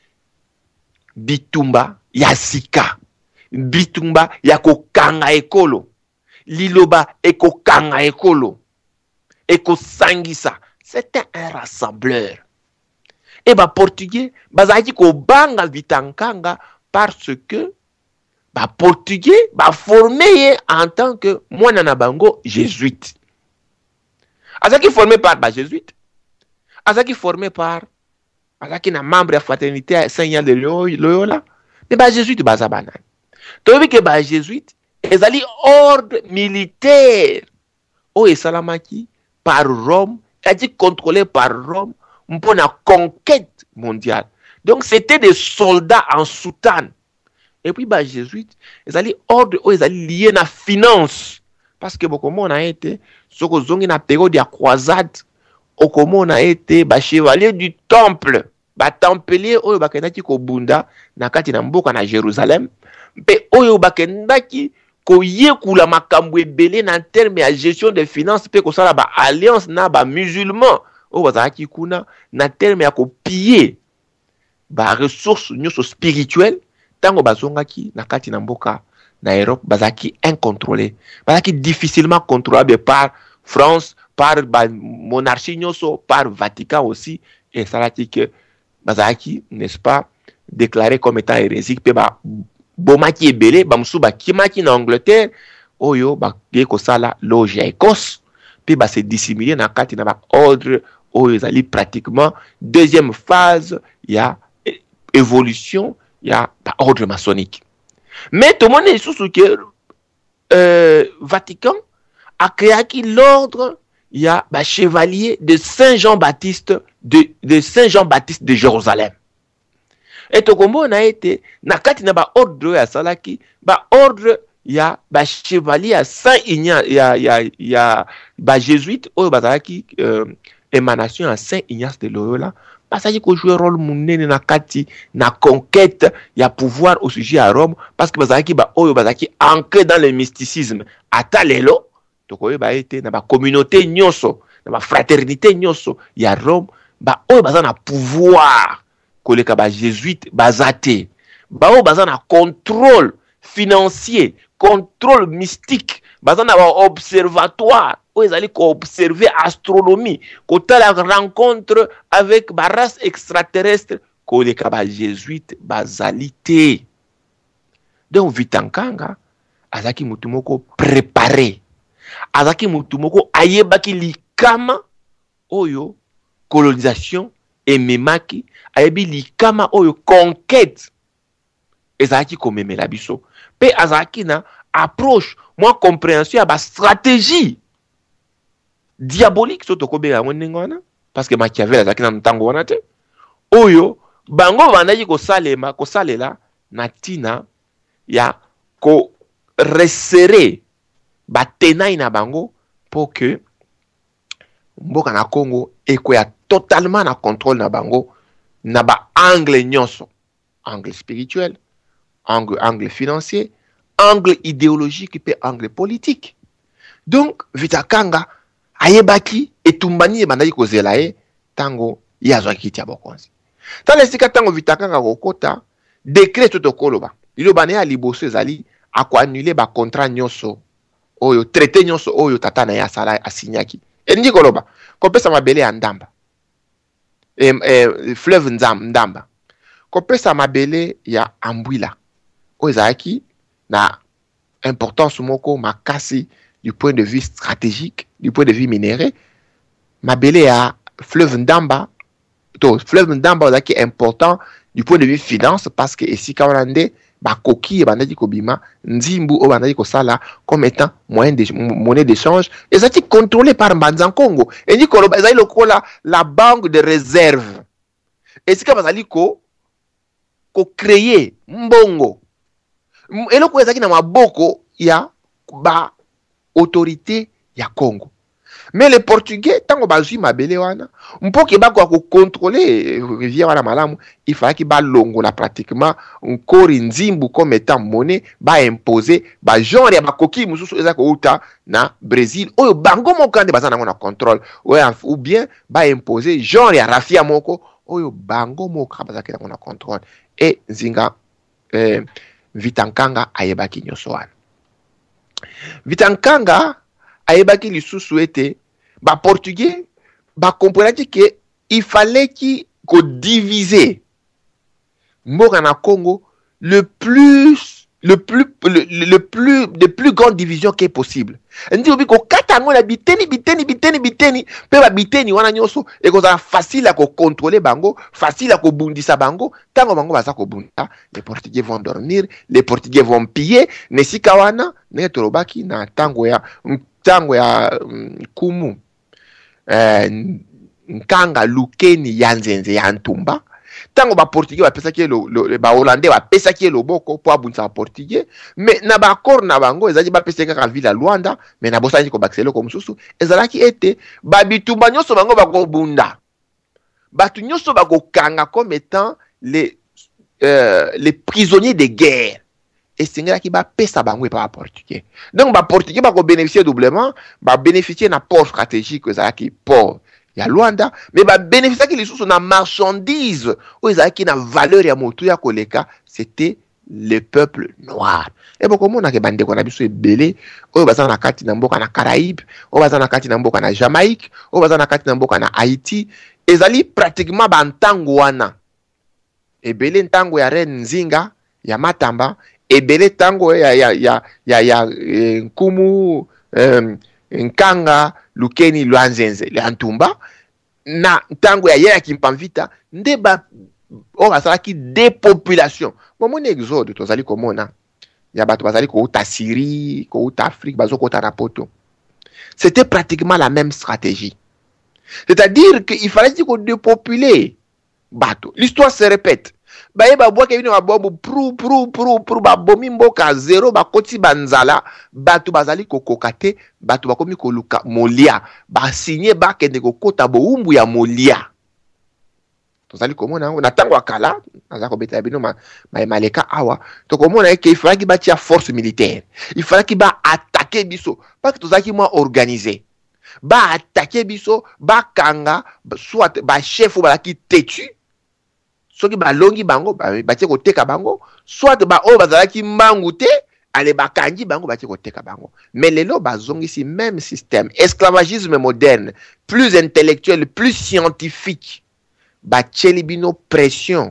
bitumba ya sika, bitumba ya kokanga ekolo, liloba ekokanga ekolo, ekosangisa. C'était un rassembleur. Et portugais bazalaki ko banga Vitankanga parce que portugais formé en tant que mwana na bango jésuite. Azalaki formé par jésuite. Azalaki formé par azaki na membre ya fraternité Saint-Ignace de Loyola, mais jésuite baza banane. Tobi ke jésuite ezali ordre militaire o esalamaki par Rome, ezali contrôlé par Rome pour la conquête mondiale. Donc c'était des soldats en soutane. Et puis jésuite ezali ordre o ezali lié na finance parce que beaucoup monde a été soko zongi na période ya croisade. Okomo na été chevalier du temple, templier oyo bakendaki ko bunda na kati na mboka na Jérusalem, pe oyo bakendaki ko yekula makambo ebele na terme ya gestion des finances pe ko sala alliance na musulmans oyo bazaki kuna na terme ya ko piller ressources nyonso spirituelles tango bazongaki na kati na mboka na Europe bazaki incontrôlé, bazaki difficilement contrôlable par France, par monarchie nyonso, par Vatican aussi, et ça l'a dit que bazaki, n'est-ce pas, déclaré comme étant hérésique, pe bomaki ebele, msuba kimaki na Angleterre, oyo yeko sala loge ya Écosse, pe se dissimuler na kati na ordre oyo ezali pratiquement deuxième phase ya évolution ya ordre maçonnique. Mais tout le monde est sous que Vatican a créé l'ordre, il y a chevalier de Saint-Jean-Baptiste de Saint-Jean-Baptiste de Jérusalem. Et tout le monde a été na kati na ordre ya salaki, ordre ya chevalier à Saint-Ignace, ya jésuite ou bazalaki émanation à Saint-Ignace de Loyola. Parce qu'il joue un rôle monene na kati na conquête ya pouvoir au sujet à Rome parce que bazaki ancré dans le mysticisme ata lelo to ko ba été na ba communauté nyonso na fraternité nyonso ya Rome ba oyo baza na pouvoir koleka ba jésuite bazate ba oyo baza na contrôle financier, contrôle mystique, baza na ba observatoire oyo ezali ko observer astronomie, kotala rencontre avec ba race extraterrestre koleka ba jésuite bazali te. Donc Vitankanga azaki mutu moko préparé, azaki mutu moko ayebaki likama oyo colonisation ememaki, ayebi likama oyo conquête ezalaki komemela biso, pe azalaki na approche moi compréhension ya ba stratégie diabolique soto kobela ndenge wana, parce que Machiavel azalaki na ntango wana te oyo bango bandaki kosalela na tina ya ko resserrer batenaille na bango pour que mboka na Congo ekoya totalement na contrôle na bango na ba angle nyonso, angle spirituel, angle financier, angle idéologique pe angle politique. Donc Vitakanga ayebaki etumbani ebandaki kozela ye tango yazwaki tia bokonzi. Tala sika tango Vitakanga kokota décret tokoloba liloba ne ya liboso ezali ako annuler ba contrat nyonso oyo traité nyonso oyo tata na ya sala asinyaki. Endi koloba kopesa mabele ya ndamba fleuve ndamba, kopesa mabele ya ambwila oyo ezalaki na importance moko makasi du point de vue stratégique, du point de vue minéré. Mabele ya fleuve ndamba ezalaki important du point de vue finance, parce que esika wana nde bakoki ebandaki kobima nzimbu oyo bandaki kosala comme étant monnaie d'échange, ezalaki contrôlé par Mbanza Congo. Endi koloba ezali lokola la banque de réserve, esika bazali ko créer mbongo eloko ezalaki na maboko ya ba autorité ya Congo. Mais les Portugais tango bazui mabele wana mpoke bako ko contrôler rivière wana malamu, il fallait ki ba longo na pratiquement nkori nzimbu comme étant monnaie, ba imposer ba genre ya bakoki mususu ezako uta na Brésil oyo bango moko ande bazana na contrôle, ou bien ba imposer genre ya rafia moko oyo bango moko bazaki na contrôle. Et nzinga Vitankanga ayebaki nyonso wana. Vitankanga ayebaki lisusu ete ba portugais ba comprendre que il fallait ki ko diviser mboka na Congo de plus grande division qui est possible. Ndi obi ko kata ngo na biteni pe ba biteni wana nyonso e ko za facile à ko contrôler bango, facile à ko bundisa bango, tango bango baza ko bunda, les Portugais vont dormir, les Portugais vont piller, nesika wana ne torobaki na tango ya kumu nkanga lukeni ya nzenze ya ntumba, tango ba portugais ba pesa ki ba hollandais ba pesa ki loboko po abunza ba portugais, mais na ba accord na bango ezali ba pesa ka ville Luanda, mais na bosani ko baxelo ko mususu ezalaki ete ba bitumba nyonso bango ba ko bunda, batu nyonso ba ko kanga comme étant les prisonniers de guerre. Et c'est là qui va pesa bango par portugais. Donc ba portugais ba ko bénéficier doublement, ba bénéficier na port stratégique ezalaki port ya Luanda, mais ba bénéficier qui les sous na marchandise ou ezalaki na valeur ya moto ya koleka, c'était le peuple noir. Et beaucoup mona ke bande ko na biso ebele oyo baza na kati na mboka na Caraïbes, oyo baza na kati na mboka na Jamaïque, oyo baza na kati na mboka na Haïti, ezali pratiquement ba ntango wana. Ebele ntango ya Reine Nzinga ya Matamba, ebele tango ya nkumu nkanga lukeni lwanzenze le antumba, na tango ya Kimpamvita nde ba o basalaki dépopulation. Momoni exode tozali komona ya bato bazali ko uta Syrie, ko uta Afrique, bazo ko na poto. C'était pratiquement la même stratégie. C'est-à-dire qu'il fallait qu'on dépopuler bato. L'histoire se répète. Baye ba bwa ke bino ba bombo pru ba bomi mboka zero ba koti banzala batu bazali kokokate batu bakomi koluka molia ba signé ba kende kokota bo umbu ya molia. Tozali komona na tango akala aza ko beta bino ma maleka awa to komona ke il fallait ki batia force militaire, il fallait ki ba attaquer biso parce que tozaki moi organisé. ba attaquer biso ba kanga soit ba chef ou ba ki têtu soki ba longi bango ba tie ko teka bango soit ba o bazala ki mbangu te ale ba kangi bango ba tie ko teka bango. Mais lelo ba zongi si même système esclavagisme moderne plus intellectuel plus scientifique ba tieli bino pression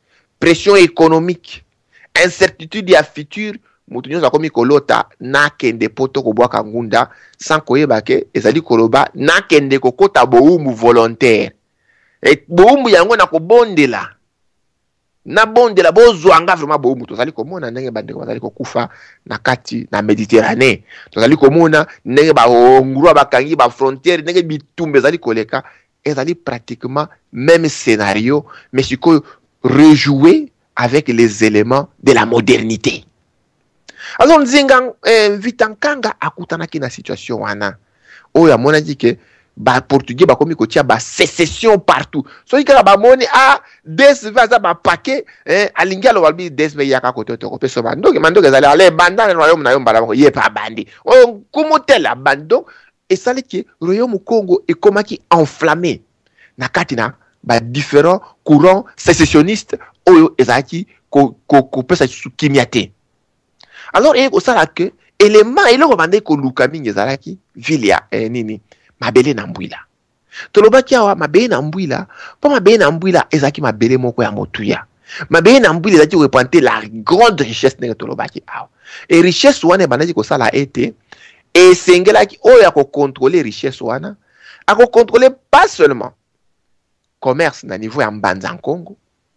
économique incertitude ya futur mutu nyonso akomi kolota nakende poto kobwaka ngunda sans koyeba ke ezali koloba nakende kokota boumbu volontaire et boumbu yango na kobondela na bondela bozwanga vraiment boumbu tozali komona ndenge bandeko bazali kokufa na kati na Méditerranée tozali komona ndenge ba ongurwa bakangi ba frontière ndenge bitumbe ezali koleka ezali pratiquement même scénario mais sikoyo rejouer avec les éléments de la modernité. Alors Nzinga Vitankanga akutanaki na situation wana oyo amona dit que ba portugais ba komi kotia ba sécession partout so ikala ba moni des vaza ba paquet alinga lo balbi des be yaka koto to ko peso bandoke ezali ale banda na royaume na yomba ko yepa bandi o kumotela bando et ça que royaume Congo est komaki enflammé na katina ba différents courants sécessionnistes oyo ezaki ko pesa sukimiate. Alors il y a que élément et le remandé ko lukami ngezalaki vilia nini mabele na mbwila tolobaki awa mabele na mbwila po mabele na mbwila ezaki mabele moko ya motuya mabele na mbwila ezaki représenter la grande richesse nenge tolobaki awa et richesse wana banaki ko sala ete et sengelaki oyo ya ko contrôler richesse wana a ko contrôler pas seulement commerce na niveau ya mbanza Congo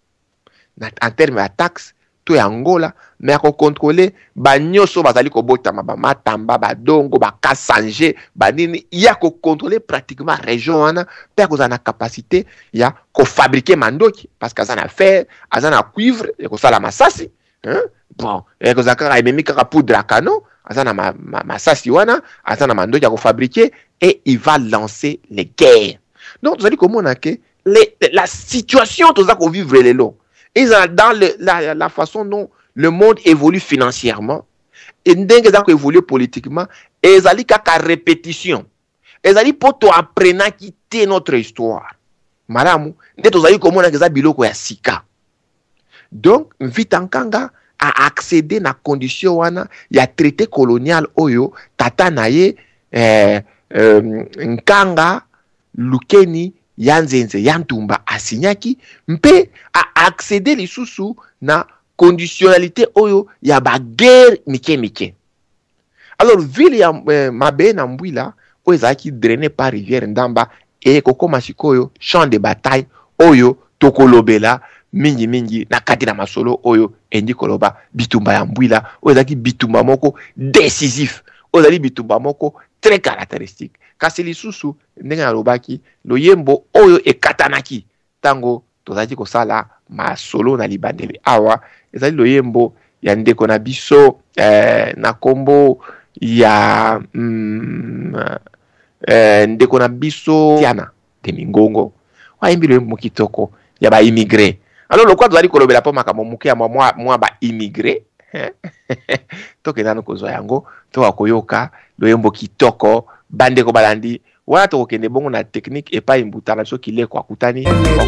en termes de taxes to ya Angola mais à contrôler ba nyoso bazali ko botama ba matamba ba dongo ba kasanje ba nini ya ko contrôler pratiquement région wana pe ko na capacité ya ko fabriquer mandoki parce que ça na fer azana cuivre et ko sala masasi bon et ko zakara ememi ka poudre à canon azana masasi wana azana mandoki ya ko fabriquer et il va lancer les guerres. Donc vous allez comprendre que la situation tout ça qu'on vivre les lots et dans la façon dont le monde évolue financièrement et ndenge ça évolue politiquement et ça li kaka répétition et ça li poto apprena quitter notre histoire malamu ndeto zali komona que ça biloko ya sika. Donc Vitankanga a accédé na condition wana ya traité colonial oyo tata na ye Nkanga Lukeni Yanzenze Yantumba asinyaki mpe a accédé lisusu na conditionnalité oyo ya ba guerre mike. Alors ville ya mabe na mbwila oyo ezaki drainé par rivière Ndamba et kokoma sikoyo champ de bataille oyo tokolobela mingi na kati na masolo oyo endi koloba bitumba ya mbwila oyo ezaki bitumba moko décisif oyo ezali bitumba moko très caractéristique kasi lisusu ndenge alobaki loyembo oyo ekatanaki tango tozali kosala masolo na libandeli awa ezali loyembo ya ndeko na biso na kombo ya ndeko na biso Tiana de Mingongo waimbi loyembo kitoko ya ba immigré. Alors le quoi tozali kolobela po makambo muke ya mwa ba immigré toke nanu kozwa yango to akoyoka loyembo kitoko bandeko balandi wana tokokende bongo na technique et pas imbutana so kile kwa kutani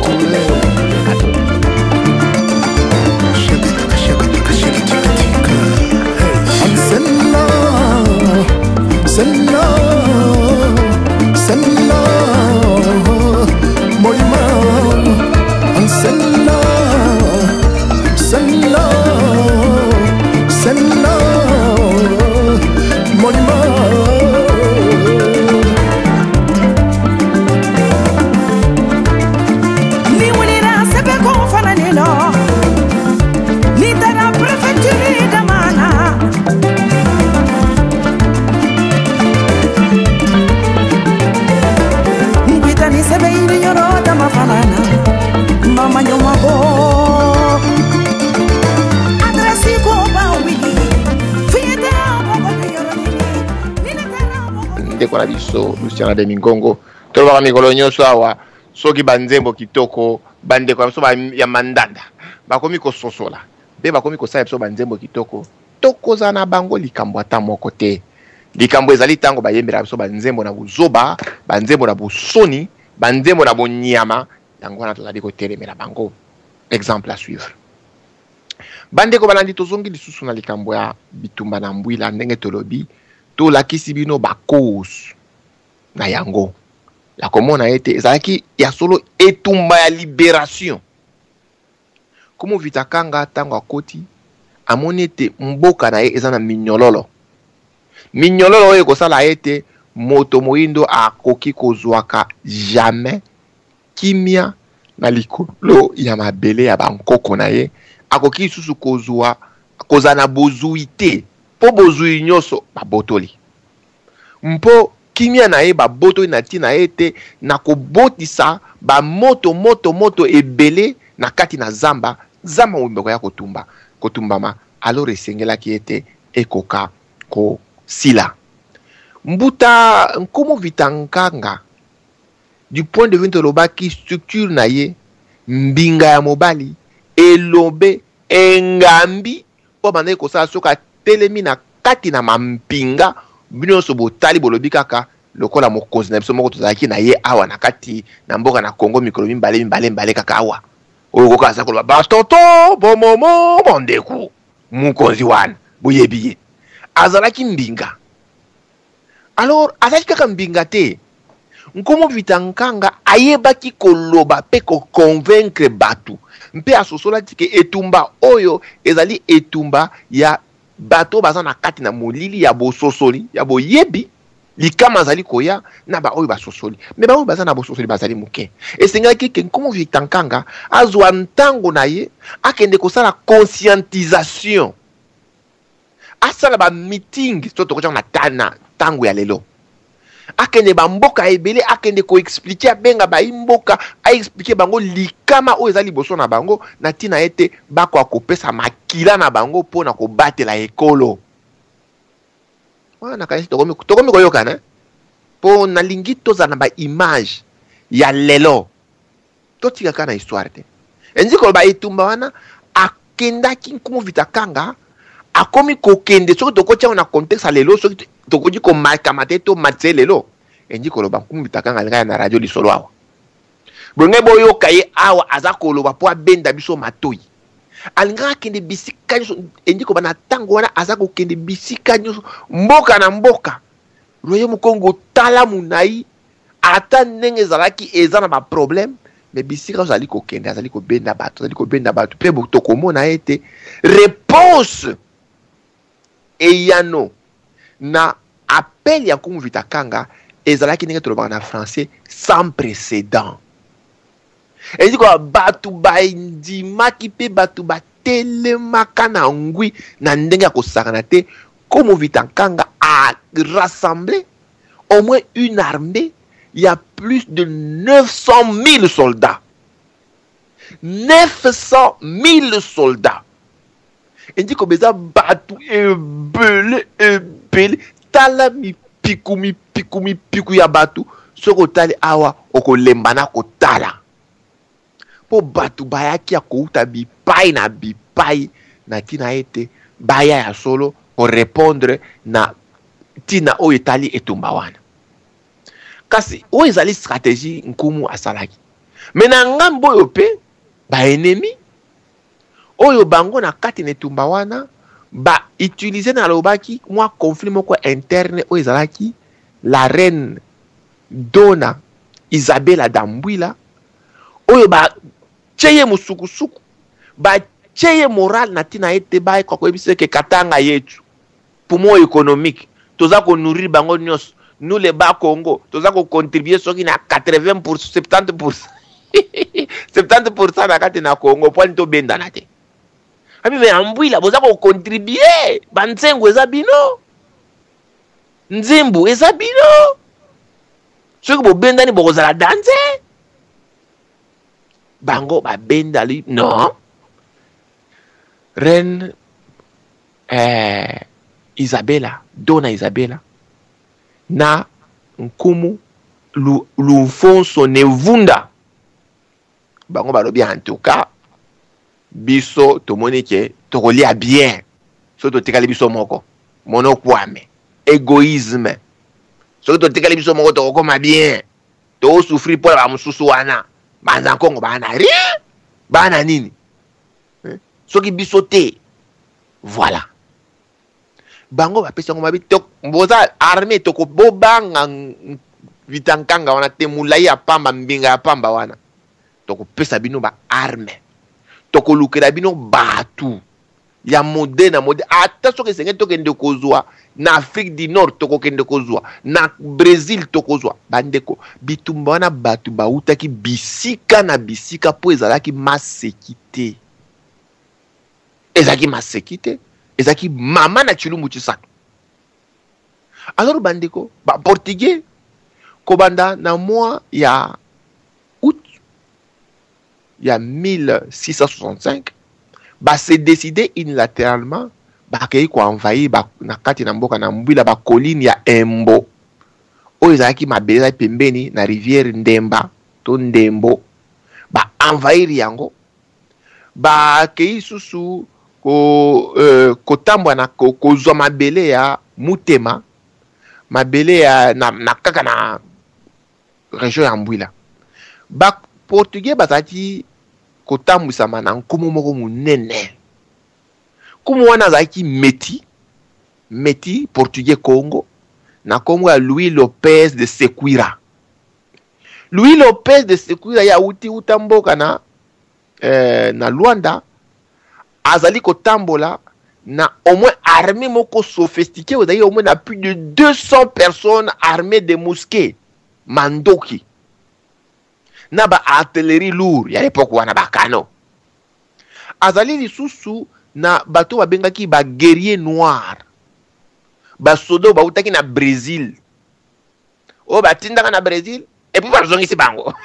ndeko na biso Luciana de Mingongo tolobaka mikolo nyonso awa soki banzembo kitoko bandeko ya biso ya mandanda bakomi kososola mpe bakomi kosala biso banzembo kitoko tokozala na bango likambo ata moko te likambo ezali tango bayembela biso banzembo na buzoba, banzembo na busoni, banzembo na bonyama, yango wana tozali kotelemela bango. Exemple à suivre. Bandeko balandi tozongi lisusu na likambo ya bitumba na mbwila ndenge tolobi to lakisi bino ba cause na yango. Ya komona ete ezalaki ya solo etumba ya libération. Komo vitakanga tango akoti amoni ete mboka na ye eza na minyololo. Minyololo oyo kosala ete moto moindo akoki kozwaka jamais kimia na likolo ya mabele ya bankoko na ye akoki susu kozwa kozana bozui te po bozui nyonso babotoli mpo kimia na ye babotoli na tina ye te na kobotisa moto ebele na kati na zamba wimbeko ya kotumbama alors esengelaki ete ekoka ko sila mbuta nkomo vitankanga du point de vue tolobaki structure na ye mbinga ya mobali elobe engambi po banda kosala soka telemi na kati na mampinga bino so botali bolobi kaka lokola mokonzi na biso moko tozalaki na ye awa na kati na mboka na Congo mikolo mbale kaka awa oyo kokaza koloba bastoto bomomo bondeku mokonzi wana boyebi ye azalaki mbinga alors azalaki kaka mbinga te nkomo vitankanga ayebaki koloba pe ko convaincre batu mpe asosola tike etumba oyo ezali etumba ya bato baza na kati na molili ya bososoli ya boyebi likama azali koya na ba oyo basosoli me ba oyo baza na bososoli bazali muke esengaki ke nkomo vitankanga azwa ntango na ye akende kosala conscientisation asala ba meeting to tokocha na tana tango ya lelo akende ba mboka ebele akende ko expliquer benga ba mboka a expliquer bango likama o ezali boso na bango na tina ete bako akopesa makila na bango pona ko batela ekolo wana kanisi tokomi koyoka na po na lingi toza na ba image ya lelo totika kana histoire te enjiko ba etumba wana akendaki nkumu vitakanga akomi kokende soki tokotia na contexte lelo soki tokoji ko makamate to matselelo enji koloba nkumu bitakanga ngaya na radio lisolo awa bonge boyo kaye awa aza koloba po abenda biso matoyi alinga kende bisika nyuso enji ko bana tango wana aza ko kende bisika nyuso mboka na mboka roye mukongo tala munai ata ndenge zalaki eza na ba problème mais bisika azali ko kende azali ko benda bato pe bo tokomona ete réponse eyano na appel ya nkumu vitakanga ezalaki ndenge tolobaka na français sans précédent ezi ko batu bandimaki pe batu batelemaka na ngwi na ndenge ya kosakana te nkumu vitakanga a rassemblé au moins une armée il y a plus de 900 000 soldats 900 000 soldats endi ko beza batu ebele tala mipiku ya batu soko tali awa okolembana kotala po batu bayaki ya kouta bipai na tina ete baya ya solo pour répondre na tina oyo etali etumba wana kasi oyo ezali stratégie nkumu asalaki me na ngambo oyo pe baennemi oyo bango na kati netumba wana ba utiliser na lobaki mwa conflit moko interne oyo ezalaki la reine Dona Isabella Dambwila oyo ba cheye musukusuku ba cheye moral na tina ete ba kwa koyebisa ke katanga yetu poumon économique toza ko nourrir bango nyos nous les bas Congo toza ko contribuer soki na 80% 70% 70% na kati na Congo point to benda na te ami me ambwila boza ko contribuer banzengo eza bino nzimbu eza bino soki bo benda ni bokozala danse bango ba benda li non reine Isabella Dona Isabella na nkumu Lufonso Nevunda bango balobi en tout cas biso tomoni ke tokolia bien so totikali biso moko mono kwame égoïsme. Soki totikali biso moko tokokoma bien. Souffrir pour la mususu wana. Banza Congo bana rien. Bana nini. Soki biso te. Voilà. Bango ba pesa ngoma bitok mboza armée toko bobanga vitankanga wana te mulai ya pamba mbinga ya pamba wana. Toko pesa bino ba armée. Toko lukela bino batu. Ya mode na mode ata soki senge tokende kozwa na Afrique du Nord toko kende kozwa na Brésil toko kozwa bandeko bitumba wana batu bautaki bisika na bisika po ezalaki masekite. Ezaki masekite. Ezaki mama na chilumbu chisato. Alors bandeko ba portugais kobanda na mois ya août ya 1665 ba se décider unilatéralement ba kei ko envahir ba na kati na mboka na mbwila ba colline ya Embo oyo ezalaki mabele pembeni na rivière Ndemba to Ndembo ba envahir yango ba kei susu ko tambwa na kozwa mabele ya Mutema mabele ya na kaka na région ya Mbwila ba portugais bazaki kotambwisama na nkumu moko munene kumu wana azalaki Meti portugais Congo na Congo ya Louis Lopez de Sequeira. Louis Lopez de Sequeira ya uta mboka na Luanda azali kotambola na au moins armée moko sophistiquée, vous avez au moins plus de 200 personnes armées de mousquets mandoki na ba artillerie lourde ya l'époque wana ba kano azali lisusu na bato babengaki ba guerrier noir ba sodo ba utaki na Brésil o batindaka na Brésil et puis bazongisi bango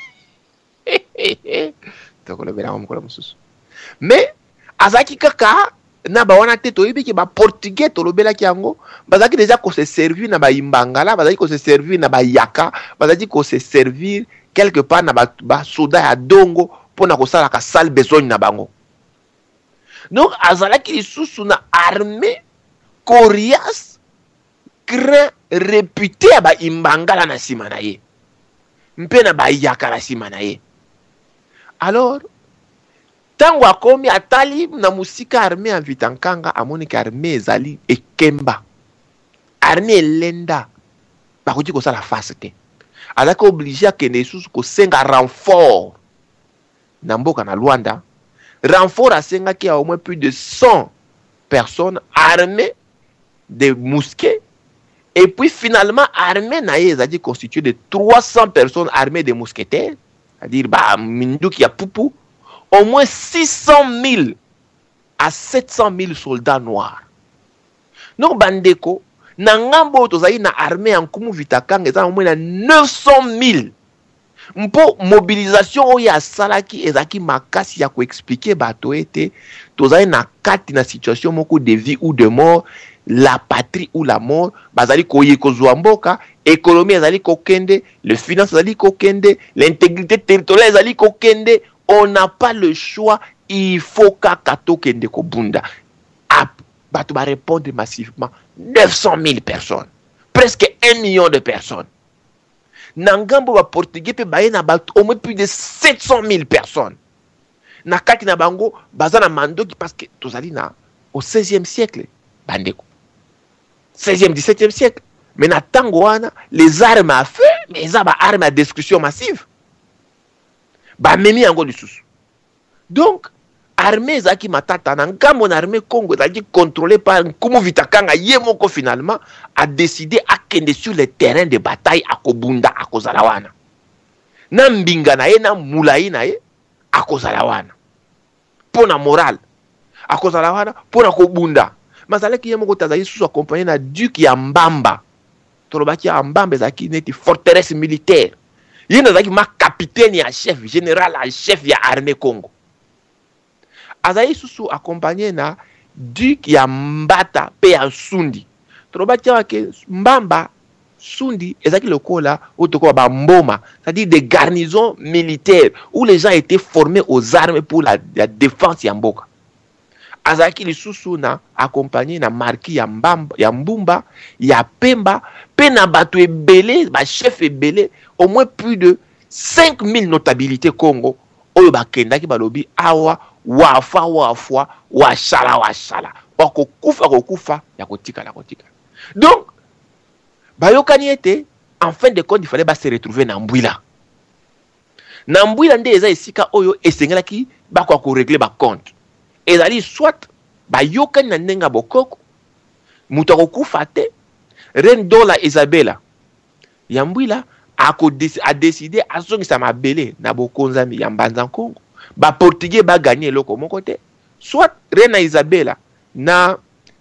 tokolo bela mkola mususu mais azaki kaka na ba wana te toyebi ki ba portugais tolobelaki yango bazaki déjà ko se servir na ba imbangala bazaki ko se servir na ba yaka bazaki ko se servir quelque part na ba soda ya dongo pona ko sala ka sale besogne na bango. Donc azalaki lisusu na armée coriace grand réputé ba imbangala na sima na ye mpe na ba yaka na sima na ye. Alors tango akomi atali na musika armée en vitankanga amoni ka armée ezali ekemba armée elenda bakoki ko sala face te azaki obligé akende lisusu kosenga renfort na mboka na Luanda. Renfort asengaki au moins plus de 100 personnes armées de mousquets et puis finalement armée na ye ezali constitué de 300 personnes armées de mousquetaires, c'est-à-dire ba minduki ya pupu, au moins 600 000 à 700 000 soldats noirs. Donc bandeko na ngambo tozali na armée en kumu vitakanga eza au moins na 900 000. Mpo mobilisation oyo asalaki ezaki makasi ya ko expliquer bato ete tozali na kati na situation moko de vie ou de mort, la patrie ou la mort, bazali koye kozwa mboka, économie ezali kokende, le finance ezali kokende, l'intégrité territoriale ezali kokende, on n'a pas le choix, il faut kaka tokende ko bunda. Bato ba répondre massivement 900 000 personnes, presque 1 million de personnes. Nangambo ba portugais pe baye na bato au moins plus de 700 000 personnes. Na kati na bango bazana mandoki parce que tozali na au 16e siècle bandeko. 16e 17e siècle. Mais na tango wana les armes à feu, mais ça ba armes à destruction massive. Ba memi yango lisusu. Donc armée zaki matata na ngambo na armée Congo zaki contrôlée par Nkumu Vitakanga yemoko finalement a décidé à kende sur le terrain de bataille à Kobunda à Kozalawana. Na mbinga na ye na mulai na ye a Kozalawana. Pona moral a Kozalawana pona Kobunda. Mazaleki yemoko tazali sous accompagné na duc ya Mbamba. Tolobaki ya Mbamba zaki neti forteresse militaire. Yena zaki ma capitaine ya chef général en chef ya armée Congo. Azali susu accompagné na duc ya Mbata pe ya Sundi. Tolobaki wake Mbamba Sundi ezaki lokola otoko ba mboma, c'est-à-dire des garnisons militaires où les gens étaient formés aux armes pour la défense ya mboka. azalaki lisusu na accompagné na marquis ya mbumba ya pemba pe na bato ebele ba chef ebele au moins plus de 5000 notabilités Congo oyo bakendaki balobi awa wafwa washala wakokufa ya kotikala. Donc bayokani ete en fin de compte il fallait se retrouver na Mbwila nde eza esika oyo esengelaki bakwa ko régler ba compte ezali soit bayokani na ndenga bokoko mutu akokufa te reine Dola Isabella ya Mbwila a décidé azongisa mabele na bokonzami ya Mbanza Kongo ba portugais ba gagner eloko moko te soit reine Isabella na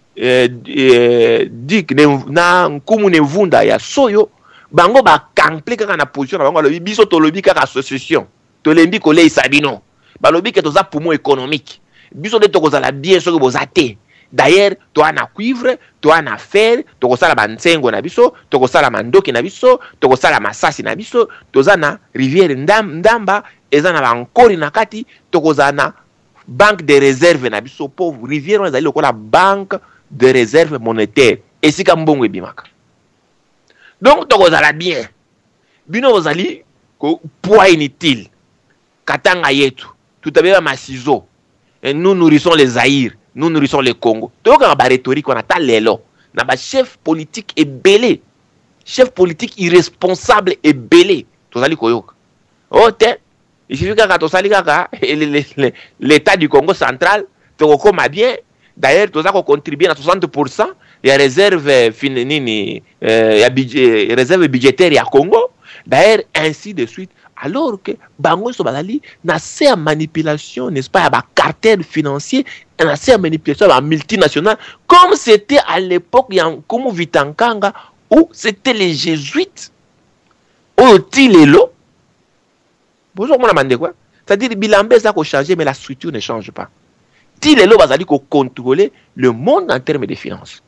dik na nkumu ne vunda ya soyo bango ba kample kaka na position na bango lobi biso to lobi kaka association to lembi ko leisa bino ba lobi ke toza poumon économique biso de to kozala bien soki bozate d'ailleurs to ana cuivre to ana fer to kosala bansengo na biso to kosala mandoki na biso to kosala masasi na biso toza na rivière ndamba eza na bankori na kati to kozana banque de réserve na biso pauvre rivière ezali lokola banque de réserve monétaire esika mbongo ebimaka. Donc to kozala bien bino kozali ko poids inutile katanga yetu tutabeba masizo et nous nourrissons les Zaïre, nous nourrissons les Congo. Donc on a rhétorique on a ta lelo na ba chef politique ebele chef politique irresponsable ebele tozali koyoka ote il suffit que tosali kaka l'état du Congo central to koma bien. D'ailleurs toza ko contribuer na 60% ya réserve finini ya budget réserve budgétaire ya Congo. D'ailleurs ainsi de suite. Alors que bango so bazali na se manipulation n'est-ce pas ba cartel financier na se manipulation ba multinationale comme c'était à l'époque ya comme Vitankanga où c'était les jésuites au tilelo. Bonjour mon amande quoi. C'est-à-dire bilambe ça ko changer mais la structure ne change pas. Tilelo bazali ko contrôler le monde en termes de finances.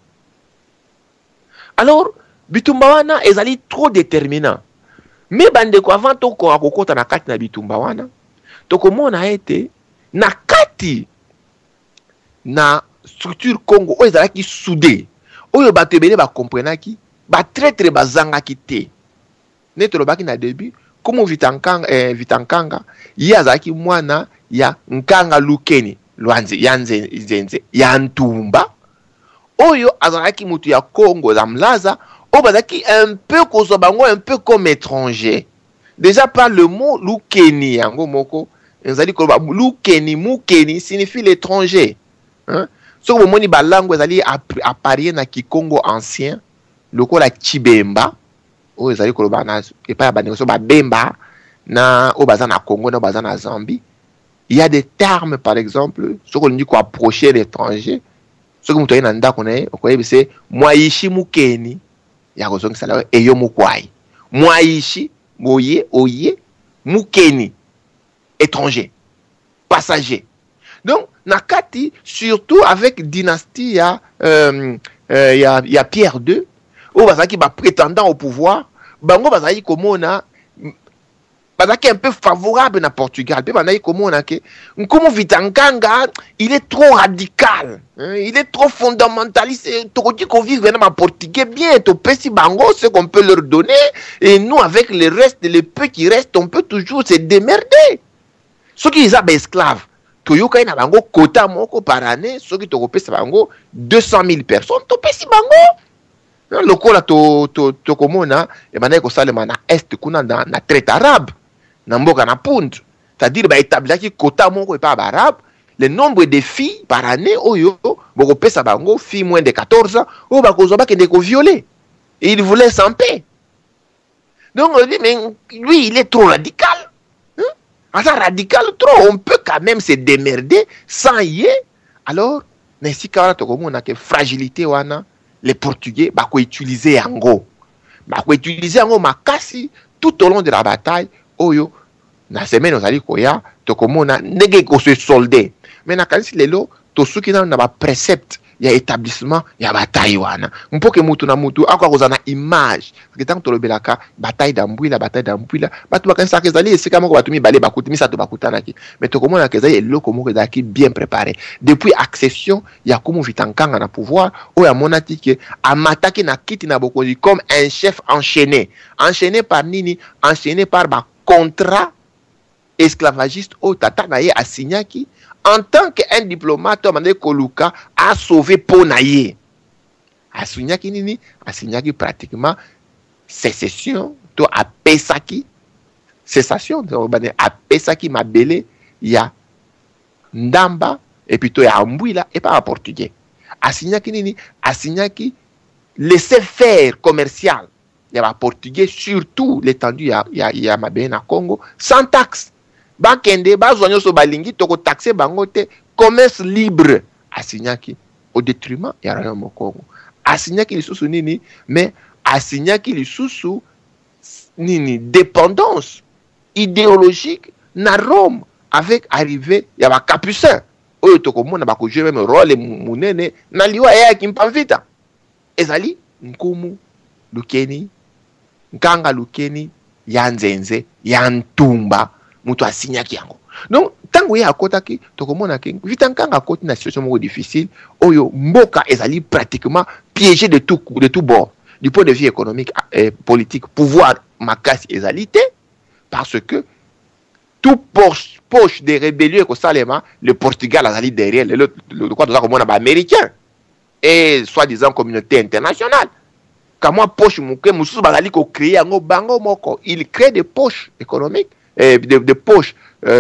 Alors bitumba wana ezali trop déterminant. Mais bandeko avant toko akokota na kati na bitumba wana tokomona ete na kati na structure Congo oyo ezalaki soudé oyo bato ebele bakomprenaki batraître bazangaki te nete lobaki na début comme Vitankanga ye azalaki mwana ya Nkanga Lukeni Lwanze ya Nzenze ya Ntumba oyo azalaki mutu ya Congo za mlaza o bazaki un peu kozobango un peu comme étranger déjà par le mot Lukeni yango moko ezali ko Lukeni mukeni signifie l'étranger hein so ko moni balango ezali apparier na Kikongo ancien lokola Chibemba o ezali ko bana et pas bana so ba Bemba na o bazana Congo na bazana Zambie. Il y a des termes par exemple ce qu'on dit qu'on approcher l'étranger ce que mutoye na ndako na okoyebi c'est mwaishi mukeni ya kozongi sala eyo mukwai mwaishi moye oye mukeni étranger passager. Donc nakati surtout avec dynastie ya Pierre II ou bazaki ba prétendant au pouvoir bango bazaki komona bazaki un peu favorable na Portugal pe banaki komona ke nkomo Vitankanga il est trop radical hein? Il est trop fondamentaliste tokoti ko vivre na portugais bien to pesi bango ce qu'on peut leur donner et nous avec le reste les peu qui restent on peut toujours se démerder ceux qui sont esclaves toyoka na bango quota moko par année ceux qui to pesa bango 200 000 personnes to pesi bango lokola to komona e banaki ko salema na est kuna na traite arabe na mboka na pundu c'est-à-dire ba établaki quota moko pa arabe le nombre de filles par année oyo boko pesa bango filles moins de 14 ans o ba kozo ba kende ko violer et il voulait sans paix. Donc on dit mais lui il est trop radical hein? Ça radical trop on peut quand même se démerder sans y est. Alors nesi kala to komona ke fragilité wana les portugais ba ko utiliser yango makasi tout au long de la bataille oyo na semaine ozali koya tokomona ndenge ko se solder mais na kanisi lelo to suki na ba précepte ya établissement ya bataille wana mpoke mutu na mutu akwa na image parce que tant to lobelaka bataille d'Ambwila batu bakanisa kezali esika moko batu mibale bakuti misato bakutanaki mais to komona kezali eloko moko ezalaki bien préparé depuis accession ya Kumu Vitankanga na pouvoir oyo amonaki ke amataki na kiti na bokonzi comme un chef enchaîné par nini enchaîné par ba contrat esclavagiste au tata na ye asignaki en tant qu'un diplomate Mandé Koluka a sauvé Ponaye asignaki nini asignaki pratiquement sécession to apesaki cessation a pesaki mabele ya Ndamba et plutôt ya Ambwila et pas en portugais asignaki nini asignaki laisser faire commercial ya ba portugais surtout l'étendue ya mabele na Congo sans taxe bakende bazwanyo so balingi toko taxer bango te commerce libre asignaki au détriment ya royaume Congo asignaki lisusu nini mais asignaki lisusu nini dépendance idéologique na Rome avec arrivée ya ba capucin oyo tokomona ba ko jouer même rôle munene na liwa ya Kimpavita ezali Nkumu Lukeni Nkanga Lukeni ya Nzenze ya Ntumba mutu asignaki yango donc tango ya akotaki tokomona ke Vitankanga akoti na situation moko difficile oyo mboka ezali pratiquement piégé de tout bord du point de vue économique et politique pouvoir makasi ezalité parce que tout poche des rébellions que Salema le Portugal azali derrière le quoi doit comme on a américain et soi-disant communauté internationale comment poche muke mususu bazali ko créer yango bango moko il crée des poches économiques de poches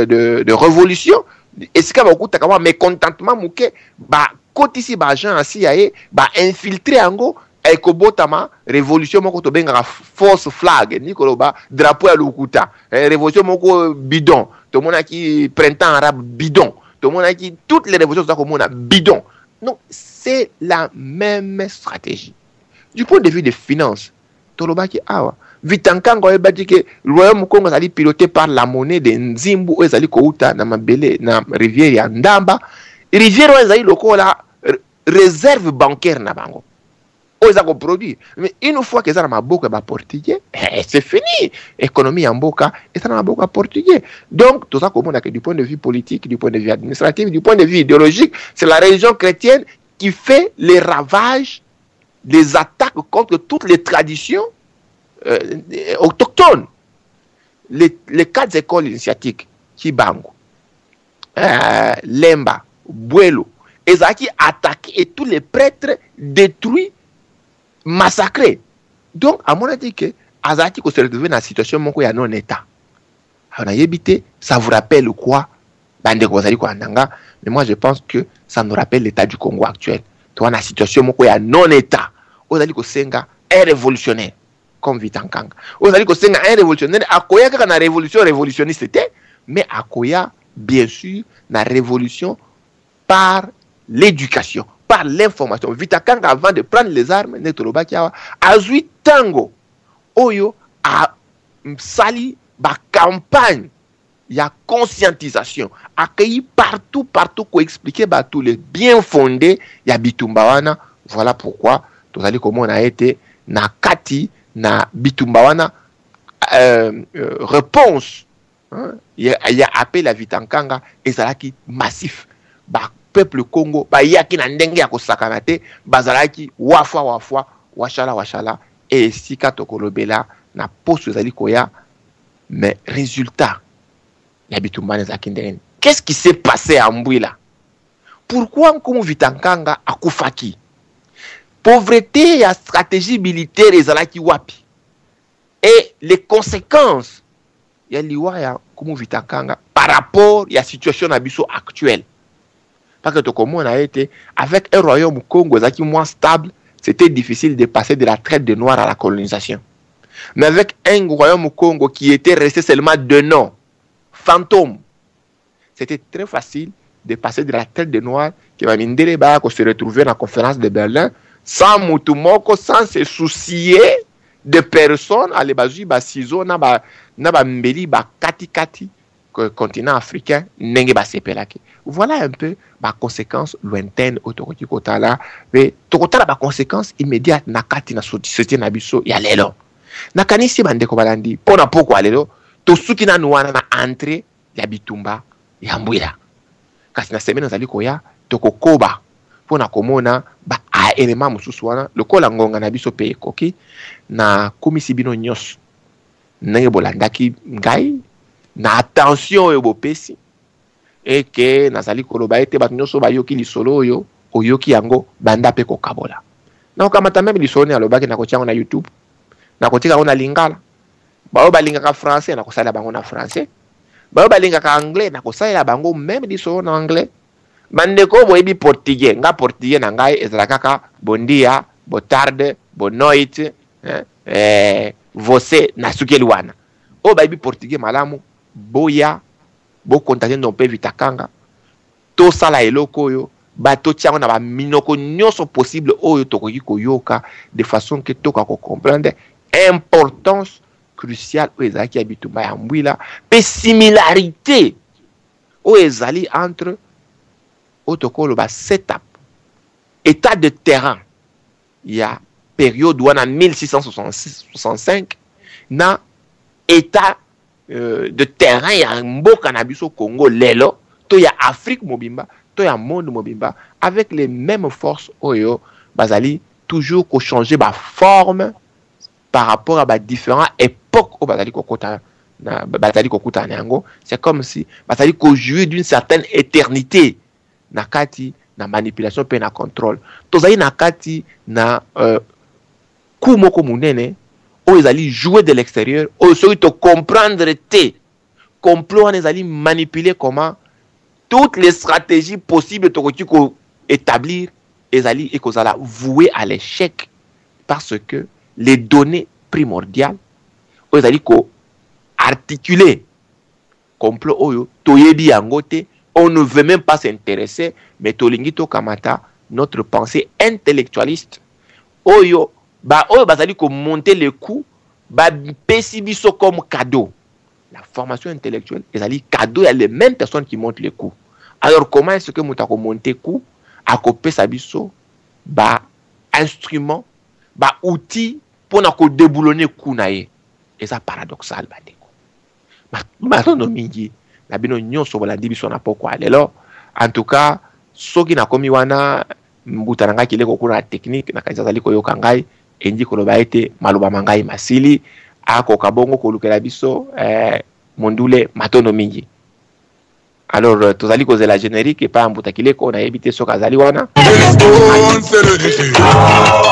de révolution et c'est comme okuta kama mécontentement muke ba kotisi ba agent asi yae ba infiltrer yango ekobotama révolution moko to benga force flag nikoloba drapeau ya lukuta révolution moko bidon to mona ki printemps arabe bidon to mona ki toutes les révolutions ça comme on a bidon non c'est la même stratégie du point de vue des finances to loba ki awa Vitankanga ebadi ke royaume Congo ezali piloté par la monnaie de Nzimbu oyo ezali kouta na mabele na rivière ya Ndamba rivière oyo ezali lokola réserve bancaire na bango oyo eza koproduire mais une fois que eza na maboko ya baportugais c'est fini économie ya mboka eza na maboko ya portugais donc toza komona que du point de vue politique du point de vue administratif du point de vue idéologique c'est la religion chrétienne qui fait les ravages les attaques contre toutes les traditions autochtones les 4 écoles initiatiques Kibango Lemba Bwelo ezaki attaqué et tous les prêtres détruits massacrés donc à mon avis que azaki ko se retrouver dans situation moko ya non état on a évité ça vous rappelle quoi bande ko zali ko andanga mais moi je pense que ça nous rappelle l'état du Congo actuel to na situation moko ya non état ozali ko senga un révolutionnaire comme Vitankanga ozali ko senga un révolutionnaire akoya kaka na révolutionniste était mais akoya bien sûr na révolution par l'éducation par l'information Vitankanga avant de prendre les armes netolobakiawa azui tango oyo a sali ba campagne ya conscientisation accueilli partout ko expliquer ba tous les bien fondés ya bitumba wana voilà pourquoi tozali komona a été na kati na bitumba wana réponse il y a appel à Vitankanga ezalaki massif ba peuple Congo ba yaki na ndenge ya kosakana te bazalaki wafwa washala et sika tokolobela na poste ezali koya mais résultat ya bitumba ezaki ndenge qu'est-ce qui s'est passé à Ambwila pourquoi Nkumu Vitankanga akufaki pauvreté ya stratégie militaire ezalaki wapi et les conséquences ya liwa ya Nkumu Vitankanga par rapport ya situation na biso actuelle parce que comme on a été avec un royaume Congo ezalaki moins stable c'était difficile de passer de la traite des noirs à la colonisation mais avec un royaume Congo qui était resté seulement de nom fantôme c'était très facile de passer de la traite des noirs qui va mindere ba ko se retrouver dans la conférence de Berlin sans mutumoko sans se soucier de personnes à les bazui ba ciseaux na ba mbeli ba kati continent africain ndenge basepelaki. Voilà un peu ba conséquence lointaine autoroki kotala mais tokotala ba conséquence immédiate na kati na société na biso ya lelo. Na kanisi bandeko balandi pona poko lelo to suki na nuana na entrée ya bitumba ya mbwila. Kasi na semaine zali koya tokokoba pona komona ba a élément mususu wana lokola ngonga na biso pe ekoki na komisi bino nyos ndenge bolandaki ngai na attention oyo bopesi et que nazali koloba ete bato nyonso bayoki lisolo oyo oyoki yango banda pe kokabola na okamata meme lisolo ne alobaki na kotiango na YouTube na kotika ngo na lingala bao balingaka français na kosala bango na français bao balingaka anglais na kosala bango meme lisolo na anglais bandeko boyebi portugais nga portugais na ngai ezala kaka bon dia bo tarde bo noite você na sukeli wana o bayebi portugais malamu boya bo contacter non pe vitakanga to sala eloko oyo bato tiango na ba minoko nyonso possible oyo tokoki koyoka de façon que toka ko comprendre importance cruciale oyo ezalaki ya bitumba ya mbwila pe similarité oyo ezali entre otokolo ba setup état de terrain ya période wana 1665 na état de terrain ya mboka na biso Congo lelo to ya Afrique mobimba to ya monde mobimba avec les mêmes forces oyo bazali toujours ko changer ba forme par rapport à ba différents époques au bazali kokota na bazali kokuta nango. C'est comme si bazali ko jouer d'une certaine éternité na kati na manipulation pe na contrôle tozali na kati na kumoko munene o ezali jouer de l'extérieur o soki to comprendre te complot ezali manipuler comment toutes les stratégies possibles tokoki ko établir ezali ekozala voué à l'échec parce que les données primordiales o ezali ko articuler complot oyo toyebi yango te. On ne veut même pas s'intéresser, mais tolingito kamata notre pensée intellectualiste. Oyo bazali ko monter les coûts, ba pesi biso comme cadeau. La formation intellectuelle, ezali cadeau, il y a les mêmes personnes qui montent les coûts. Alors comment est-ce que mutako monter coût a copé sa biso ba instrument, ba outil pour na ko déboulonner coût nae. Et ça paradoxal bandeko. Matono mingi na bino nyonso bolandi biso na pokwa lelo en tout cas soki na komi wana mbuta na ngai kileko kuna technique na kanisa zali koyoka ngai endi koloba ete maloba mangai masili ako kabongo kolukela biso mondule matono mingi. Alors tozali kozela générique et pas mbuta kileko na ebite soka zali wana